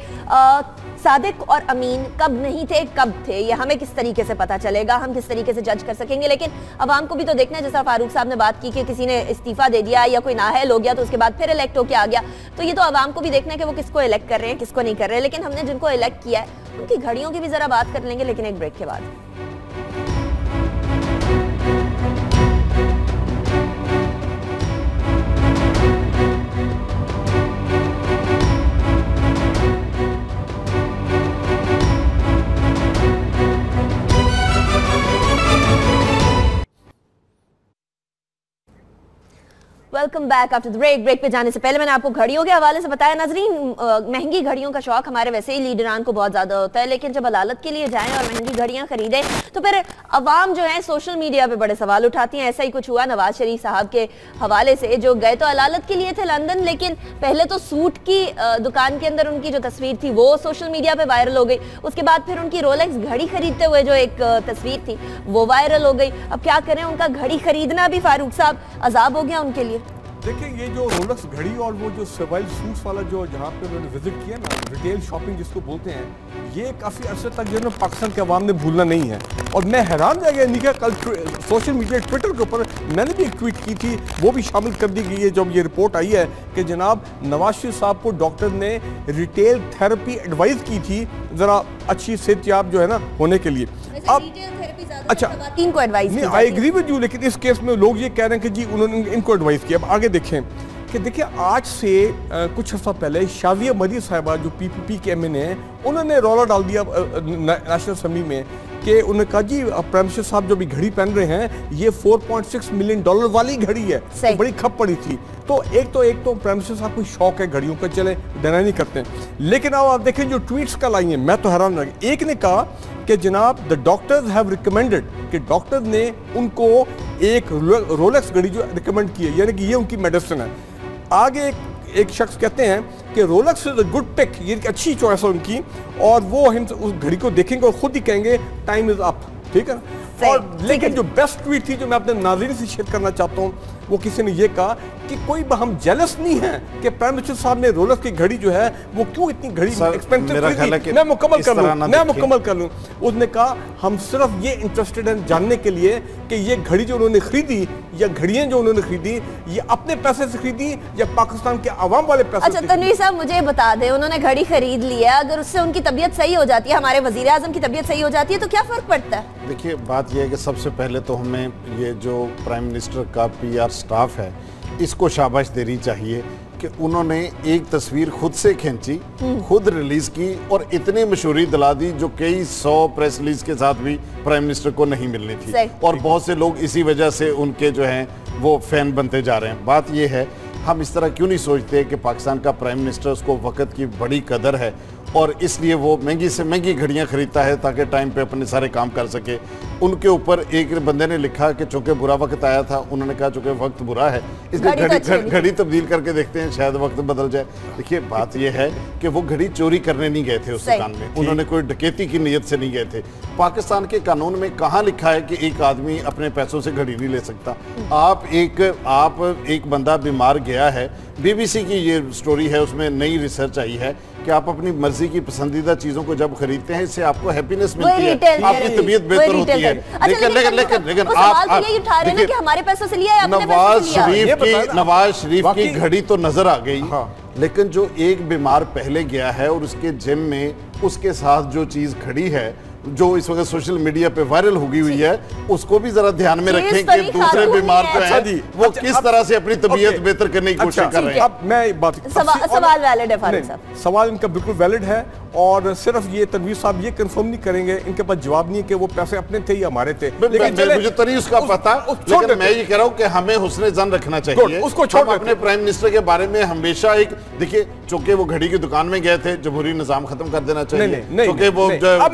सादिक और अमीन कब नहीं थे, कब थे, ये हमें किस तरीके से पता चलेगा, हम किस तरीके से जज कर सकेंगे? लेकिन अवाम को भी तो देखना है, जैसा फारूक साहब ने बात की कि किसी ने इस्तीफा दे दिया या कोई नाअहल हो गया तो उसके बाद फिर इलेक्ट होके आ गया, तो ये तो अवाम को भी देखना है कि वो किसको इलेक्ट कर रहे हैं, किसको नहीं कर रहे हैं। लेकिन हमने जिनको इलेक्ट किया है उनकी घड़ियों की भी जरा बात कर लेंगे, लेकिन एक ब्रेक के बाद। Welcome back after the break. Break पे जाने से पहले मैंने आपको घड़ियों के हवाले से बताया नाजरीन, महंगी घड़ियों का शौक हमारे वैसे ही लीडरान को बहुत ज्यादा होता है, लेकिन जब अदालत के लिए जाएं और महंगी घड़ियां खरीदें तो फिर अवाम जो है सोशल मीडिया पे बड़े सवाल उठाती हैं। ऐसा ही कुछ हुआ नवाज शरीफ साहब के हवाले से, जो गए तो अदालत के लिए थे लंदन, लेकिन पहले तो सूट की दुकान के अंदर उनकी जो तस्वीर थी वो सोशल मीडिया पे वायरल हो गई, उसके बाद फिर उनकी रोलेक्स घड़ी खरीदते हुए जो एक तस्वीर थी वो वायरल हो गई। अब क्या करें, उनका घड़ी खरीदना भी फारूक साहब अजाब हो गया उनके लिए। देखिए ये जो रोलेक्स घड़ी और वो जो सिविल सूट्स वाला जो जहाँ पे उन्होंने विजिट किया ना, रिटेल शॉपिंग जिसको बोलते हैं, ये काफ़ी अर्से तक जो है ना पाकिस्तान के अवाम ने भूलना नहीं है। और मैं हैरान रह गया निका, कल सोशल मीडिया ट्विटर के ऊपर मैंने भी एक ट्वीट की थी, वो भी शामिल कर दी गई है जब ये रिपोर्ट आई है कि जनाब नवाज शरीफ साहब को डॉक्टर ने रिटेल थेरेपी एडवाइस की थी ज़रा अच्छी सेहतयाब जो है ना होने के लिए। अब अच्छा इनको एडवाइस नहीं, आई एग्री विद यू, लेकिन इस केस में लोग ये कह रहे हैं कि जी उन्होंने इनको एडवाइस किया। अब आगे देखें कि देखिए आज से कुछ हफ्ता पहले शाजिया मरी साहिबा जो PPP के MNA हैं, उन्होंने रौला डाल दिया नेशनल असेंबली में कि उन्होंने कहा जी प्राइम मिनिस्टर साहब जो भी घड़ी पहन रहे हैं ये $4.6 मिलियन वाली घड़ी है, तो बड़ी खप पड़ी थी। तो एक तो प्राइम मिनिस्टर साहब को शौक है घड़ियों का, चले डिनाई नहीं करते, लेकिन अब आप देखें जो ट्वीट्स कल आई हैं, मैं तो हैरान रह गया। एक ने कहा कि जनाब द डॉक्टर्स हैव रिकमेंडेड, कि डॉक्टर ने उनको एक रोलेक्स घड़ी जो रिकमेंड की है, यानी कि ये उनकी मेडिसिन है। आगे एक शख्स कहते हैं कि Rolex is a good pick, ये अच्छी चॉइस है उनकी, और वो हम उस घड़ी को देखेंगे और खुद ही कहेंगे टाइम इज अप, ठीक है ना। और लेकिन जो बेस्ट ट्वीट थी जो मैं अपने नाज़रीन से शेयर करना चाहता हूँ, वो किसी ने ये कहा कि कोई हम जेलस नहीं है कि प्राइम मिनिस्टर साहब ने रोलेक्स की घड़ी जो है वो क्यों इतनी घड़ी एक्सपेंसिव खरीदी। मैं मुकम्मल कर लूं। उसने कहा हम सिर्फ ये इंटरेस्टेड हैं जानने के लिए कि ये घड़ी जो उन्होंने खरीदी या घड़ियां जो उन्होंने खरीदी ये अपने पैसे से खरीदी या पाकिस्तान के आवाम वाले पैसे से। अच्छा तनवीर साहब मुझे बता दें, उन्होंने घड़ी खरीद लिया, अगर उससे उनकी तबीयत सही हो जाती है, हमारे वजीर आजम की तबीयत सही हो जाती है तो क्या फर्क पड़ता है? देखिए बात यह है कि सबसे पहले तो हमें ये जो प्राइम मिनिस्टर का PR स्टाफ है इसको शाबाश देनी चाहिए कि उन्होंने एक तस्वीर खुद से खींची, खुद रिलीज की और इतनी मशहूरी दिला दी जो कई 100 प्रेस रिलीज के साथ भी प्राइम मिनिस्टर को नहीं मिलनी थी। और बहुत से लोग इसी वजह से उनके जो हैं वो फैन बनते जा रहे हैं। बात ये है हम इस तरह क्यों नहीं सोचते कि पाकिस्तान का प्राइम मिनिस्टर उसको वक्त की बड़ी कदर है और इसलिए वो महंगी से महंगी घड़ियां खरीदता है ताकि टाइम पे अपने सारे काम कर सके। उनके ऊपर एक बंदे ने लिखा कि चूंकि बुरा वक्त आया था, उन्होंने कहा चूंकि वक्त बुरा है इसलिए घड़ी तब्दील करके देखते हैं शायद वक्त बदल जाए। देखिए बात यह है कि वो घड़ी चोरी करने नहीं गए थे उस दुकान में, उन्होंने कोई डकैती की नीयत से नहीं गए थे। पाकिस्तान के कानून में कहाँ लिखा है कि एक आदमी अपने पैसों से घड़ी नहीं ले सकता? आप एक बंदा बीमार गया है, BBC की ये स्टोरी है, उसमें नई रिसर्च आई है कि आप अपनी मर्जी की पसंदीदा चीजों को जब खरीदते हैं इससे आपको हैप्पीनेस मिलती है, आपकी तबीयत बेहतर होती है। लेकिन आप हमारे पैसों से लिया नवाज शरीफ की घड़ी तो नजर आ गई, लेकिन जो एक बीमार पहले गया है और उसके जिम में उसके साथ जो चीज खड़ी है जो इस वक्त सोशल मीडिया पे वायरल होगी हुई है उसको भी जरा ध्यान में रखें कि दूसरे बीमार जो है वो किस तरह से अपनी तबीयत बेहतर करने की कोशिश कर रहे हैं। अब मैं बात सवाल वैलिड है फारूक साहब, सवाल इनका बिल्कुल वैलिड है और सिर्फ ये तनवीर साहब ये कंफर्म नहीं करेंगे, इनके पास जवाब नहीं है कि वो पैसे अपने थे या हमारे थे। लेकिन मुझे तरी उसका पता, लेकिन मैं ये कह रहा हूँ कि हमें हुस्न ज़न रखना चाहिए। उसको छोड़ अपने प्राइम मिनिस्टर के बारे में हमेशा एक देखिए, चूंकि वो घड़ी की दुकान में गए थे, जमहूरी निजाम खत्म कर देना चाहिए, क्योंकि वो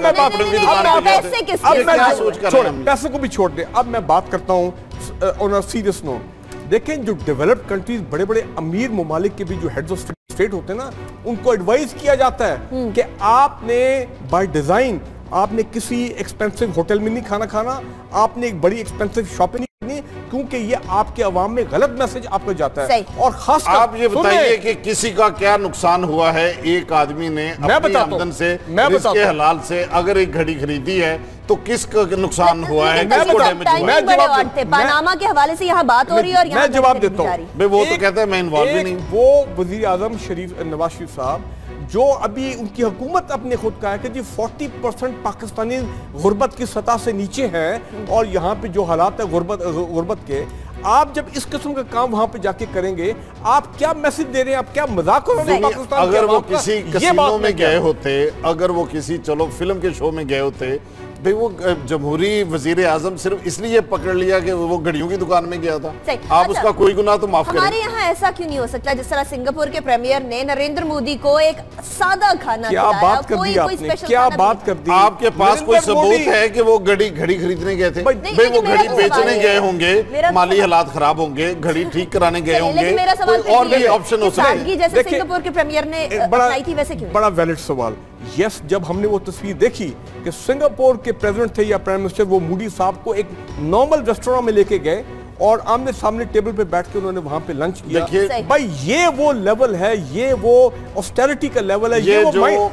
पैसे को भी छोड़ दे। अब मैं बात करता हूँ ऑन अ सीरियस नोट। देखें जो डेवलप्ड कंट्रीज बड़े बड़े अमीर ममालिक के भी जो हेड्स ऑफ स्टेट होते हैं ना, उनको एडवाइस किया जाता है कि आपने बाय डिजाइन आपने किसी एक्सपेंसिव होटल में नहीं खाना, आपने एक बड़ी एक्सपेंसिव शॉपिंग नहीं, क्योंकि ये आपके अवाम में गलत मैसेज आपको जाता है। और खास आप ये बताइए कि किसी का क्या नुकसान हुआ है? एक आदमी ने अपनी आमदन से, रिज़्क़े हलाल से अगर एक घड़ी खरीदी है तो किसका नुकसान हुआ है? पनामा के हवाले से यहाँ बात हो रही है और मैं जवाब देता हूँ। वो तो कहता है मैं इन्वॉल्व ही नहीं। वो वज़ीर आज़म नवाज शरीफ साहब जो अभी उनकी हुकूमत अपने खुद का है कि जी 40% पाकिस्तानी गुर्बत की सतह से नीचे हैं और यहाँ पे जो हालात है गुर्बत के, आप जब इस किस्म का काम वहां पे जाके करेंगे आप क्या मैसेज दे रहे हैं? आप क्या मजाक कर रहे हैं पाकिस्तान? अगर वो किसी कसिनो में गए होते, अगर वो किसी चलो फिल्म के शो में गए होते, भाई वो जमहूरी वजीर आजम सिर्फ इसलिए पकड़ लिया कि वो घड़ियों की दुकान में गया था, आप उसका कोई गुनाह तो माफ करें। हमारे यहाँ ऐसा क्यों नहीं हो सकता जिस तरह सिंगापुर के प्रीमियर ने नरेंद्र मोदी को एक सादा खाना क्या बात कर दी आपने? क्या बात कर दी? आपके पास कोई सबूत है कि वो घड़ी खरीदने गए थे? भाई वो घड़ी बेचने गए होंगे, माली हालात खराब होंगे, घड़ी ठीक कराने गए होंगे, और भी ऑप्शन हो सकते हैं। जैसे सिंगापुर के प्रीमियर ने बनाई थी वैसे क्यों? बड़ा वैलिड सवाल। यस, जब हमने वो तस्वीर देखी कि सिंगापुर के प्रेसिडेंट थे या प्राइम मिनिस्टर, वो मूडी साहब को एक नॉर्मल रेस्टोरेंट में लेके गए और आमने सामने टेबल पे बैठ के उन्होंने वहां पे लंच किया। भाई ये वो लेवल है, ये वो ऑस्टेरिटी का लेवल है, ये वो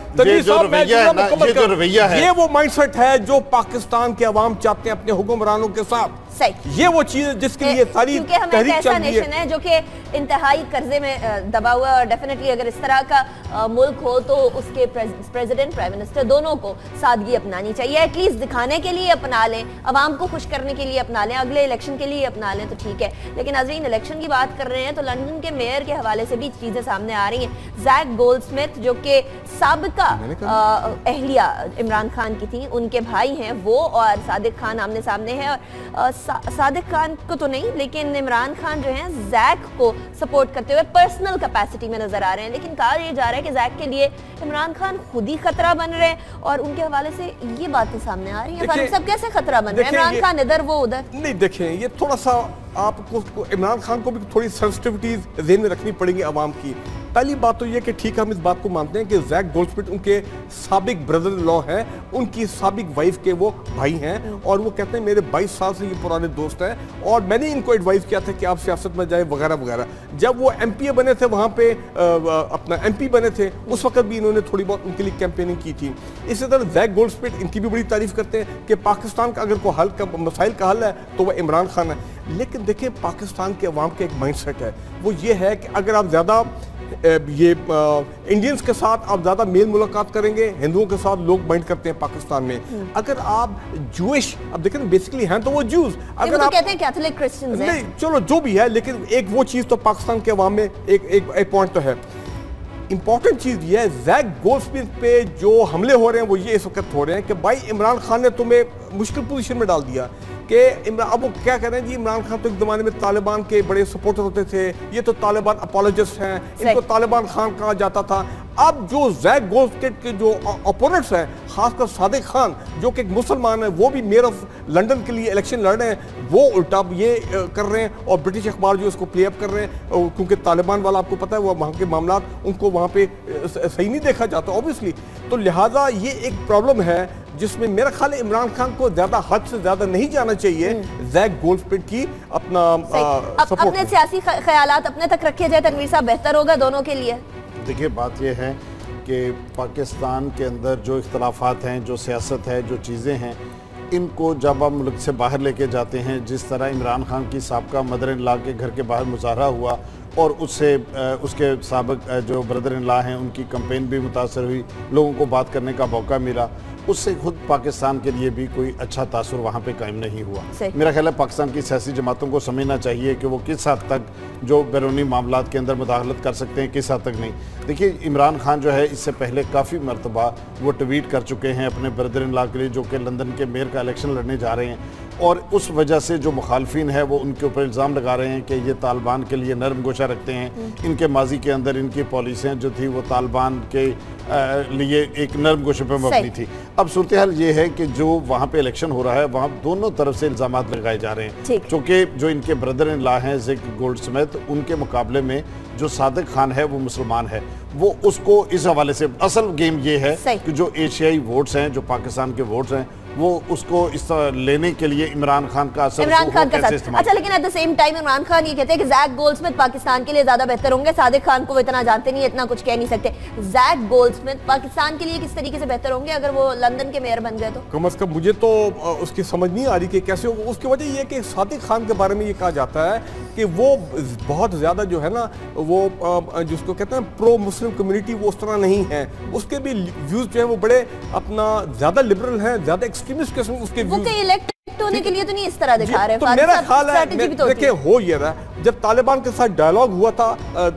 रवैया है, ये वो माइंडसेट है जो पाकिस्तान के अवाम चाहते हैं अपने हुक्मरानों के साथ। ये वो चीज है जिसके लिए सारी तहरीक चल रही है जो कि इंतहाई कर्जे में दबा हुआ है। और डेफिनेटली अगर इस तरह का मुल्क हो तो उसके प्रेसिडेंट प्राइम मिनिस्टर दोनों को सादगी अपनानी चाहिए, एटलीस्ट दिखाने के लिए अपना लें, अवाम को खुश करने के लिए अपना लें, अगले इलेक्शन के लिए अपना लें तो ठीक है। लेकिन नाज़रीन इलेक्शन की बात कर रहे हैं तो लंदन के मेयर के हवाले से भी चीजें सामने आ रही हैं। जैक गोल्डस्मिथ जो कि साबिका अहलिया इमरान खान की थी, उनके भाई हैं वो, और सादिक खान आमने सामने है। और सादिक खान को तो नहीं, लेकिन इमरान खान जो है जैक को सपोर्ट करते हुए पर्सनल कैपेसिटी में नजर आ रहे हैं। लेकिन कहा यह जा रहा है कि जैक के लिए इमरान खान खुद ही खतरा बन रहे हैं और उनके हवाले से ये बातें सामने आ रही हैं। फारूक साहब कैसे खतरा बन रहे हैं? इमरान खान इधर वो उधर नहीं। देखें ये थोड़ा सा आपको इमरान खान को भी थोड़ी सेंसिटिविटीज ज़हन में रखनी पड़ेगी अवाम की। पहली बात तो ये कि ठीक हम इस बात को मानते हैं कि जैक गोल्डस्मिथ उनके साबिक ब्रदर इन लॉ हैं, उनकी साबिक वाइफ के वो भाई हैं, और वो कहते हैं मेरे 22 साल से ये पुराने दोस्त हैं और मैंने इनको एडवाइस किया था कि आप सियासत में जाए वगैरह वगैरह। जब वो एमपीए बने थे, वहाँ पे अपना एमपी बने थे, उस वक्त भी इन्होंने थोड़ी बहुत उनके लिए कैंपेनिंग की थी। इसी तरह जैक गोल्डस्मिथ इनकी भी बड़ी तारीफ करते हैं कि पाकिस्तान का अगर कोई हल का मसाइल का हल है तो वह इमरान खान है। लेकिन देखिए पाकिस्तान के अवाम का एक माइंडसेट है, वो ये है कि अगर आप ज़्यादा ये इंडियंस के साथ आप ज़्यादा मेल मुलाकात करेंगे, हिंदुओं के साथ लोग माइंड करते हैं पाकिस्तान में। अगर आप जूइश, अब देखें ना बेसिकली हैं तो वो जूस, अगर आप कहते हैं कैथोलिक क्रिश्चियंस हैं, नहीं चलो जो भी है, लेकिन एक वो चीज़ तो पाकिस्तान के अवाम में एक पॉइंट तो है। इंपॉर्टेंट चीज़ ये है जैक गोल्डस्मिथ पे जो हमले हो रहे हैं वो ये इस वक्त हो रहे हैं कि भाई इमरान खान ने तुम्हें मुश्किल पोजीशन में डाल दिया कि अब वो क्या कह रहे हैं जी, इमरान खान तो एक ज़माने में तालिबान के बड़े सपोर्टर होते थे, ये तो तालिबान अपोलोजिस्ट हैं, इनको तालिबान खान कहा जाता था। अब जो जैक गोल्डस्मिथ के जो ओपोनेंट्स हैं, खासकर सादिक खान जो कि एक मुसलमान है, वो भी मेयर ऑफ लंदन के लिए इलेक्शन लड़ रहे हैं, वो उल्टा ये कर रहे हैं और ब्रिटिश अखबार जो इसको प्ले अप कर रहे हैं, क्योंकि तालिबान वाला आपको पता है वो वहाँ के मामला उनको वहाँ पे सही नहीं देखा जाता ऑब्वियसली। तो लिहाजा ये एक प्रॉब्लम है जिसमें मेरा ख्याल है इमरान खान को ज्यादा हद से ज्यादा नहीं जाना चाहिए जैक गोल्डस्मिथ की अपना सपोर्ट। अपने सियासी ख्यालात अपने तक रखे जाए तनवीर साहब, बेहतर होगा दोनों के लिए। देखिए बात यह है कि पाकिस्तान के अंदर जो इख्तलाफात हैं, जो सियासत है, जो चीज़ें हैं, इनको जब आप मुल्क से बाहर लेके जाते हैं, जिस तरह इमरान खान की साबका मदर इन लॉ के घर के बाहर मुजाहरा हुआ और उससे उसके साबिक जो ब्रदर इन लॉ हैं उनकी कैंपेन भी मुतासर हुई, लोगों को बात करने का मौका मिला, उससे खुद पाकिस्तान के लिए भी कोई अच्छा तासुर वहाँ पे कायम नहीं हुआ। मेरा ख्याल है पाकिस्तान की सियासी जमातों को समझना चाहिए कि वो किस हद तक जो बैरूनी मामलात के अंदर मुदाखलत कर सकते हैं, किस हद तक नहीं। देखिए इमरान खान जो है इससे पहले काफ़ी मरतबा वो ट्वीट कर चुके हैं अपने ब्रदर इन लॉ के लिए, जो कि लंदन के मेयर का इलेक्शन लड़ने जा रहे हैं, और उस वजह से जो मुखालफिन है वो उनके ऊपर इल्ज़ाम लगा रहे हैं कि ये तालिबान के लिए नरम गोशा रखते हैं। इनके माजी के अंदर इनकी पॉलिसियाँ जो थी वो तालिबान के लिए एक नरम गोशे पर मबनी थी। अब सूरत हाल ये है कि जो वहाँ पे इलेक्शन हो रहा है वहाँ दोनों तरफ से इल्ज़ाम लगाए जा रहे हैं, क्योंकि जो इनके ब्रदर इन लॉ हैं जैक गोल्डस्मिथ, उनके मुकाबले में जो सादिक खान है वो मुसलमान है, वो उसको इस हवाले से असल गेम ये है कि जो एशियाई वोट्स हैं, जो पाकिस्तान के वोट्स हैं, वो उसको इस लेने के लिए इमरान खान का असर इमरान खान का साथ। अच्छा, लेकिन at the same time Imran Khan ये कहते हैं कि जैक गोल्डस्मिथ पाकिस्तान के लिए ज्यादा बेहतर होंगे, सादिक खान को वो इतना जानते नहीं, इतना कुछ कह नहीं सकते। जैक गोल्डस्मिथ पाकिस्तान के लिए किस तरीके से बेहतर होंगे अगर वो लंदन के मेयर बन गए तो? कम अज कम मुझे तो उसकी समझ नहीं आ रही कि कैसे होगा। उसकी वजह ये है कि सादिक खान के बारे में ये कहा जाता है कि वो बहुत ज़्यादा जो है ना, वो जिसको कहते हैं प्रो मुस्लिम कम्युनिटी, वो उस तरह नहीं है। उसके भी व्यूज़ जो है वो बड़े अपना ज़्यादा लिबरल हैं, ज़्यादा एक्सट्रीमिस्ट किस्म उसके व्यूज़ इलेक्ट होने के लिए तो नहीं इस तरह दिखा रहे। तो मेरा ख्याल है देखिए हो ये रहा, जब तालिबान के साथ डायलॉग हुआ था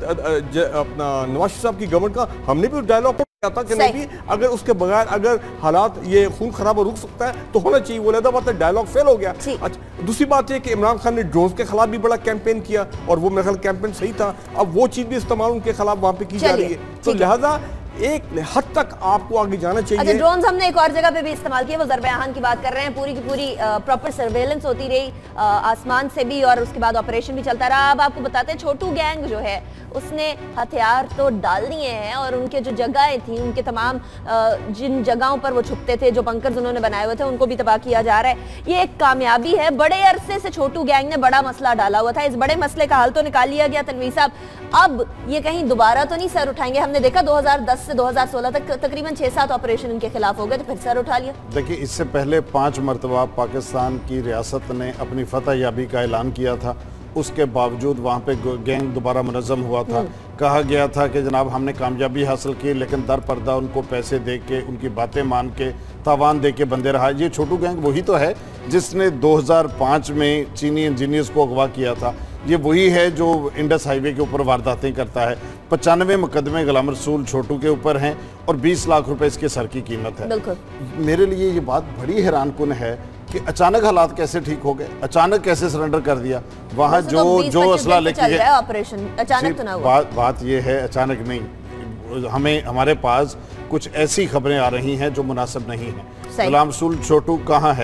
अपना नवाज शरीफ साहब की गवर्नमेंट का, हमने भी डायलॉग किया था कि नहीं अगर उसके बगैर अगर हालात ये खून खराबा रुक सकता है तो होना चाहिए, वो लहदा बात है डायलॉग फेल हो गया। अच्छा, दूसरी बात है कि इमरान खान ने ड्रोन्स के खिलाफ भी बड़ा कैंपेन किया और वो मेरे ख्याल कैंपेन सही था। अब वो चीज भी इस्तेमाल उनके खिलाफ वहां पे की जा रही है, तो लिहाजा एक हद तक आपको आगे जाना चाहिए। अच्छा, ड्रोन्स हमने एक और जगह पे भी इस्तेमाल किए, वो ज़रबयान की बात कर रहे हैं। पूरी की पूरी प्रॉपर सर्वेलेंस होती रही आसमान से भी, और उसके बाद ऑपरेशन भी चलता रहा। अब आपको बताते हैं छोटू गैंग जो है उसने हथियार तो डाल दिए हैं और उनके जो जगहें थी, उनके तमाम जिन जगहों पर वो छुपते थे, जो बंकर्स उन्होंने बनाए हुए थे, उनको भी तबाह किया जा रहा है। ये एक कामयाबी है। बड़े अरसे से छोटू गैंग ने बड़ा मसला डाला हुआ था, इस बड़े मसले का हल तो निकाल लिया गया तनवीर साहब, अब ये कहीं दोबारा तो नहीं सर उठाएंगे? हमने देखा 2010 से 2016 तक तकरीबन 6-7 ऑपरेशन इनके खिलाफ हो गए, तो फिर सर उठा लिया। देखिए, इससे पहले 5 मरतबा पाकिस्तान की रियासत ने अपनी फतह याबी का ऐलान किया था, उसके बावजूद वहाँ पे गैंग दोबारा मुनज़्ज़म हुआ था। कहा गया था कि जनाब हमने कामयाबी हासिल की, लेकिन दर पर्दा उनको पैसे दे के, उनकी बातें मान के, तावान दे के बंदे रहा। ये छोटू गैंग वही तो है जिसने 2005 में चीनी इंजीनियर्स को अगवा किया था। ये वही है जो इंडस हाईवे के ऊपर वारदातें करता है। 95 मुकदमे गुलाम रसूल छोटू के ऊपर हैं और 20 लाख रुपए इसके सर की कीमत है। मेरे लिए ये बात बड़ी हैरानकुन है कि अचानक हालात कैसे ठीक हो गए, अचानक कैसे सरेंडर कर दिया। वहाँ जो असला लेके गए ऑपरेशन अचानक तो ना हुआ। बात ये है अचानक नहीं, हमारे पास कुछ ऐसी खबरें आ रही हैं जो मुनासिब नहीं है। गुलाम रसूल छोटू कहाँ है,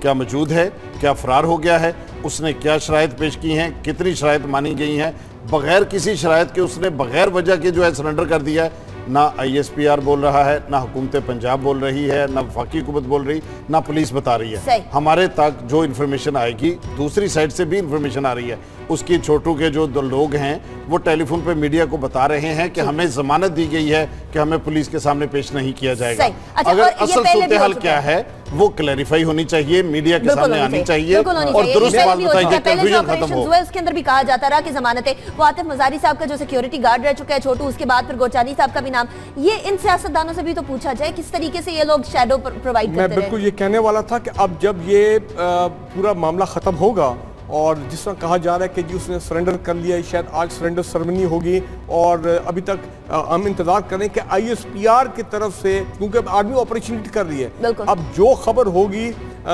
क्या मौजूद है, क्या फरार हो गया है, उसने क्या शराइत पेश की हैं, कितनी शराइत मानी गई हैं, बगैर किसी शराइत के उसने बगैर वजह के जो है सरेंडर कर दिया है। ना ISPR बोल रहा है, ना हुकूमत पंजाब बोल रही है, ना वफाकी हुकूमत बोल रही, ना पुलिस बता रही है। हमारे तक जो इन्फॉर्मेशन आएगी, दूसरी साइड से भी इन्फॉर्मेशन आ रही है, उसकी छोटू के जो लोग हैं वो टेलीफोन पे मीडिया को बता रहे हैं कि हमें जमानत दी गई है कि हमें पुलिस के सामने पेश नहीं किया जाएगा। अगर असल सूरत हाल क्या है वो क्लैरिफाई होनी चाहिए, मीडिया के सामने आनी चाहिए और दुरुस्त बात बताइए। कंफ्यूजन खत्म हो। उसके अंदर भी कहा जाता रहा कि जमानतें, वो आतिफ मजारी साहब का जो सिक्योरिटी गार्ड रह चुका है छोटू, उसके बाद फिर गोचानी साहब का भी नाम, ये इन सियासतदानों से भी तो पूछा जाए किस तरीके से ये लोग शैडो प्रोवाइड करते हैं। मैं बिल्कुल ये कहने वाला था कि अब जब ये पूरा मामला खत्म होगा और जिस तरह कहा जा रहा है कि जी उसने सरेंडर कर लिया है, शायद आज सरेंडर सेरेमनी होगी और अभी तक हम इंतजार करें कि ISPR की तरफ से, क्योंकि आर्मी ऑपरेशन कर रही है, अब जो खबर होगी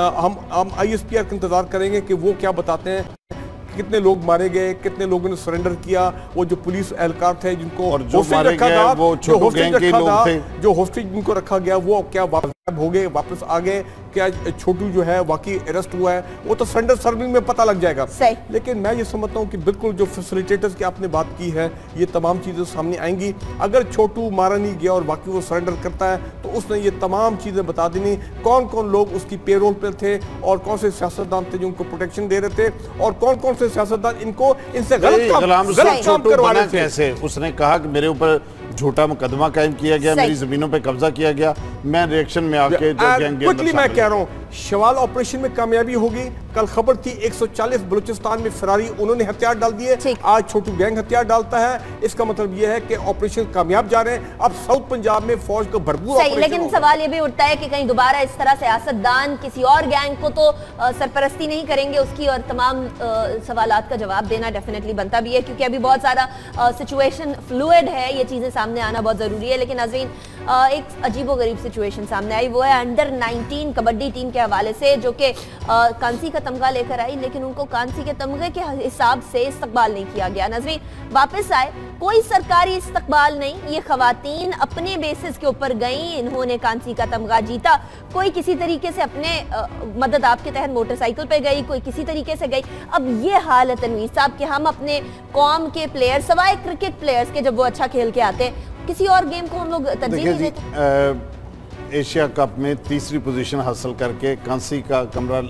हम ISPR का इंतजार करेंगे कि वो क्या बताते हैं, कितने लोग मारे गए, कितने लोगों ने सरेंडर किया, वो जो पुलिस एहलकार थे जिनको और जो मारे गए वो छोटू गैंग के लोग थे, जो होस्टेज जिनको रखा गया वो क्या हो गए, वापस आ गए, क्या छोटू जो है वाकई अरेस्ट हुआ है, वो तो सरेंडर सर्विंग में पता लग जाएगा। लेकिन मैं ये समझता हूँ कि बिल्कुल जो फैसिलिटेटर्स की आपने बात की है, ये तमाम चीज़ें सामने आएंगी। अगर छोटू मारा नहीं गया और वाकई वो सरेंडर करता है तो उसने ये तमाम चीज़ें बता देनी, कौन कौन लोग उसकी पेरोल पर थे और कौन से सियासतदान थे जो उनको प्रोटेक्शन दे रहे थे और कौन कौन से सियासतदान इनको इनसे गलत काम करवा रहे थे। कैसे उसने कहा कि मेरे ऊपर झूठा मुकदमा कायम किया गया, मेरी जमीनों पे कब्जा किया गया, मैं रिएक्शन में आके क्विकली मैं कह रहा हूँ शवाल ऑपरेशन में कामयाबी होगी। कल खबर थी 140 बलूचिस्तान में फरारी, उन्होंने हथियार डाल दिए, आज छोटू गैंग हथियार डालता है, इसका मतलब यह है कि ऑपरेशन कामयाब जा रहे हैं। अब साउथ पंजाब में फौज का भरपूर सही, लेकिन सवाल ये भी उठता है कि कहीं दोबारा इस तरह सियासतदान किसी और गैंग को तो सरपरस्ती नहीं करेंगे उसकी, और तमाम सवालात का जवाब देना डेफिनेटली बनता भी है, क्योंकि अभी बहुत सारा सिचुएशन फ्लूइड है, ये चीजें सामने आना बहुत जरूरी है। लेकिन नाज़रीन, एक अजीबोगरीब सिचुएशन सामने आई, वो है अंडर 19 कबड्डी टीम के हवाले से, जो कि कांसी का तमगा लेकर आई, लेकिन उनको कांसी के तमगे के हिसाब से इस्तकबाल नहीं किया गया। नाज़रीन, वापस आए, कोई सरकारी इस्तकबाल नहीं, ये खवातीन अपने बेसिस के ऊपर गई, इन्होंने कांसी का तमगा जीता, कोई किसी तरीके से अपने मदद आपके तहत मोटरसाइकिल पे गई, कोई किसी तरीके से गई। अब ये हाल है तनवीर साहब कि हम अपने कौम के प्लेयर, सवाए क्रिकेट प्लेयर्स के, जब वो अच्छा खेल के आते हैं, किसी और गेम को हम लोग तरजीह नहीं देते। एशिया कप में तीसरी पोजीशन हासिल करके कांसी का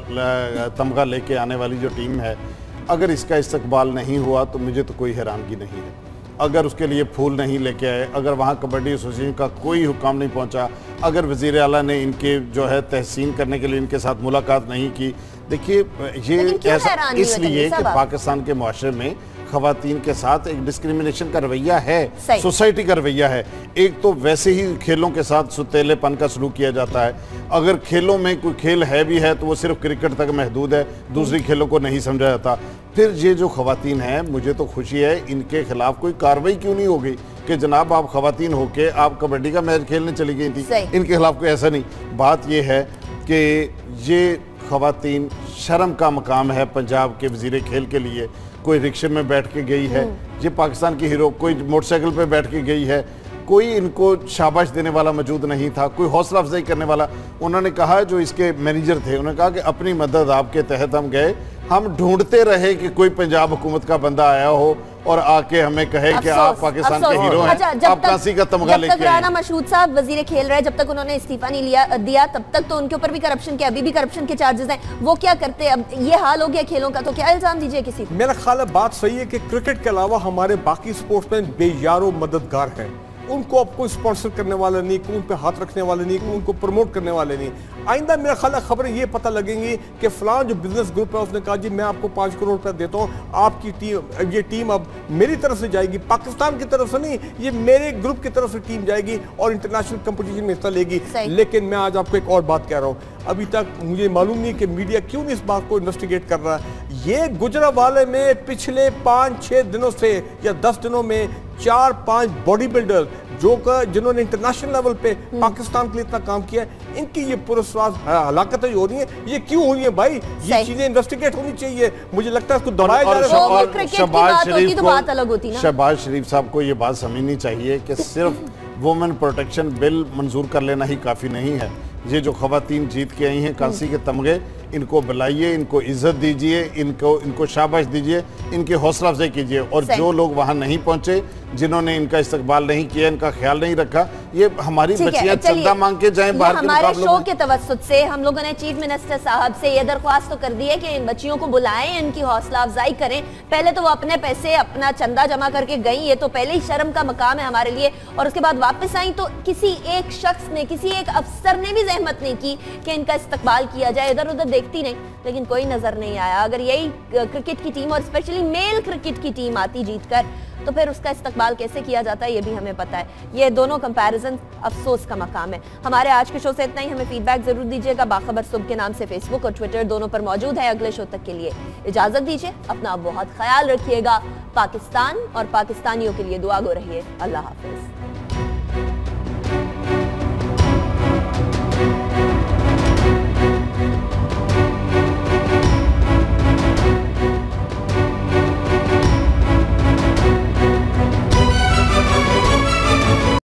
तमगा लेके आने वाली जो टीम है, अगर इसका इस्तकबाल नहीं हुआ तो मुझे तो कोई हैरानगी नहीं है। अगर उसके लिए फूल नहीं लेके आए, अगर वहाँ कबड्डी एसोसिएशन का कोई हुक्म नहीं पहुँचा, अगर वज़ीर आला ने इनके जो है तहसीन करने के लिए इनके साथ मुलाकात नहीं की, देखिए ये ऐसा इसलिए कि पाकिस्तान के मुआशरे में खवातीन के साथ एक डिस्क्रिमिनेशन का रवैया है, सोसाइटी का रवैया है। एक तो वैसे ही खेलों के साथ सुतेलेपन का सलूक किया जाता है, अगर खेलों में कोई खेल है भी है तो वो सिर्फ क्रिकेट तक महदूद है, दूसरी खेलों को नहीं समझा जाता। फिर ये जो खवातीन हैं, मुझे तो खुशी है, इनके खिलाफ कोई कार्रवाई क्यों नहीं हो गई कि जनाब आप खवातीन होके आप कबड्डी का मैच खेलने चली गई थी, इनके खिलाफ कोई ऐसा नहीं। बात यह है कि ये खवातीन, शर्म का मकाम है पंजाब के वजीर खेल के लिए, कोई रिक्शे में बैठ के गई है, ये पाकिस्तान की हीरो, कोई मोटरसाइकिल पे बैठ के गई है, कोई इनको शाबाश देने वाला मौजूद नहीं था, कोई हौसला अफजाई करने वाला। उन्होंने कहा, जो इसके मैनेजर थे, उन्होंने कहा कि अपनी मदद आपके तहत हम गए, हम ढूंढते रहे कि कोई पंजाब हुकूमत का बंदा आया हो और आके हमें कहे कि आप पाकिस्तान के हीरो हैं, आप कांसी का तमगा लेके आए। जब तक राना मशहूद साहब वजीर खेल रहे, जब तक उन्होंने इस्तीफा नहीं दिया, तब तक तो उनके ऊपर भी करप्शन के, अभी भी करप्शन के चार्जेस हैं। वो क्या करते हैं? अब ये हाल हो गया खेलों का, तो क्या इल्जाम दीजिए किसी को? मेरा ख्याल है बात सही है कि क्रिकेट के अलावा हमारे बाकी स्पोर्ट्समैन बेयारो मददगार हैं। उनको अब कोई स्पॉन्सर करने वाला नहीं, कोई उन पे हाथ रखने वाले नहीं, कोई उनको प्रमोट करने वाले नहीं। आइंदा मेरा ख्याल है खबरें ये पता लगेंगी कि फलां जो बिजनेस ग्रुप है उसने कहा जी मैं आपको 5 करोड़ रुपया देता हूँ, आपकी टीम, ये टीम अब मेरी तरफ से जाएगी, पाकिस्तान की तरफ से नहीं, ये मेरे ग्रुप की तरफ से टीम जाएगी और इंटरनेशनल कंपटीशन में हिस्सा लेगी। लेकिन मैं आज आपको एक और बात कह रहा हूँ, अभी तक मुझे मालूम नहीं कि मीडिया क्यों नहीं इस बात को इन्वेस्टिगेट कर रहा है। ये गुजरांवाले में पिछले 5-6 दिनों से या 10 दिनों में 4-5 बॉडी बिल्डर जिन्होंने इंटरनेशनल लेवल पे पाकिस्तान के लिए इतना काम किया है, इनकी ये पुरस्कार हलाकतें हो रही है, ये क्यों हो रही है भाई? ये चीजें इन्वेस्टिगेट होनी चाहिए। मुझे लगता है इसको दबाया जा रहा है। शहबाज शरीफ साहब को ये बात समझनी चाहिए कि सिर्फ वुमेन प्रोटेक्शन बिल मंजूर कर लेना ही काफी नहीं है। ये जो खवातीन जीत के आई हैं कांसी के तमगे, इनको बुलाइए, इनको इज्जत दीजिए, इनको शाबाश दीजिए, इनकी हौसला अफजाई कीजिए। और जो लोग वहाँ नहीं पहुंचे, जिन्होंने इनका इस्तकबाल नहीं किया, इनका ख्याल नहीं रखा, ये हमारी बच्चियां चंदा मांग के जाएं बाहर के हमारे मुकाबलों शो में। के तवज्जुद से हम लोगों ने चीफ मिनिस्टर साहब से ये दरख्वास्त तो कर दी है कि इन बच्चियों को बुलाएं, इनकी हौसला अफजाई करें। पहले तो वो अपने पैसे अपना चंदा जमा करके गई, ये तो पहले ही शर्म का मकाम है हमारे लिए, और उसके बाद वापस आई तो किसी एक शख्स ने, किसी एक अफसर ने भी जहमत नहीं की कि इनका इस्तकबाल किया जाए। इधर उधर देखती नहीं, लेकिन कोई नजर नहीं आया। अगर यही क्रिकेट की टीम और स्पेशली मेल क्रिकेट की टीम आती जीतकर, तो फिर उसका इस्तकबाल कैसे किया जाता है ये भी हमें पता है। ये दोनों कंपैरिजन अफसोस का मकाम है। हमारे आज के शो से इतना ही। हमें फीडबैक जरूर दीजिएगा। बाखबर सुबह के नाम से फेसबुक और ट्विटर दोनों पर मौजूद है। अगले शो तक के लिए इजाजत दीजिए। अपना बहुत ख्याल रखिएगा। पाकिस्तान और पाकिस्तानियों के लिए दुआ गो रहिए। अल्लाह हाफिज।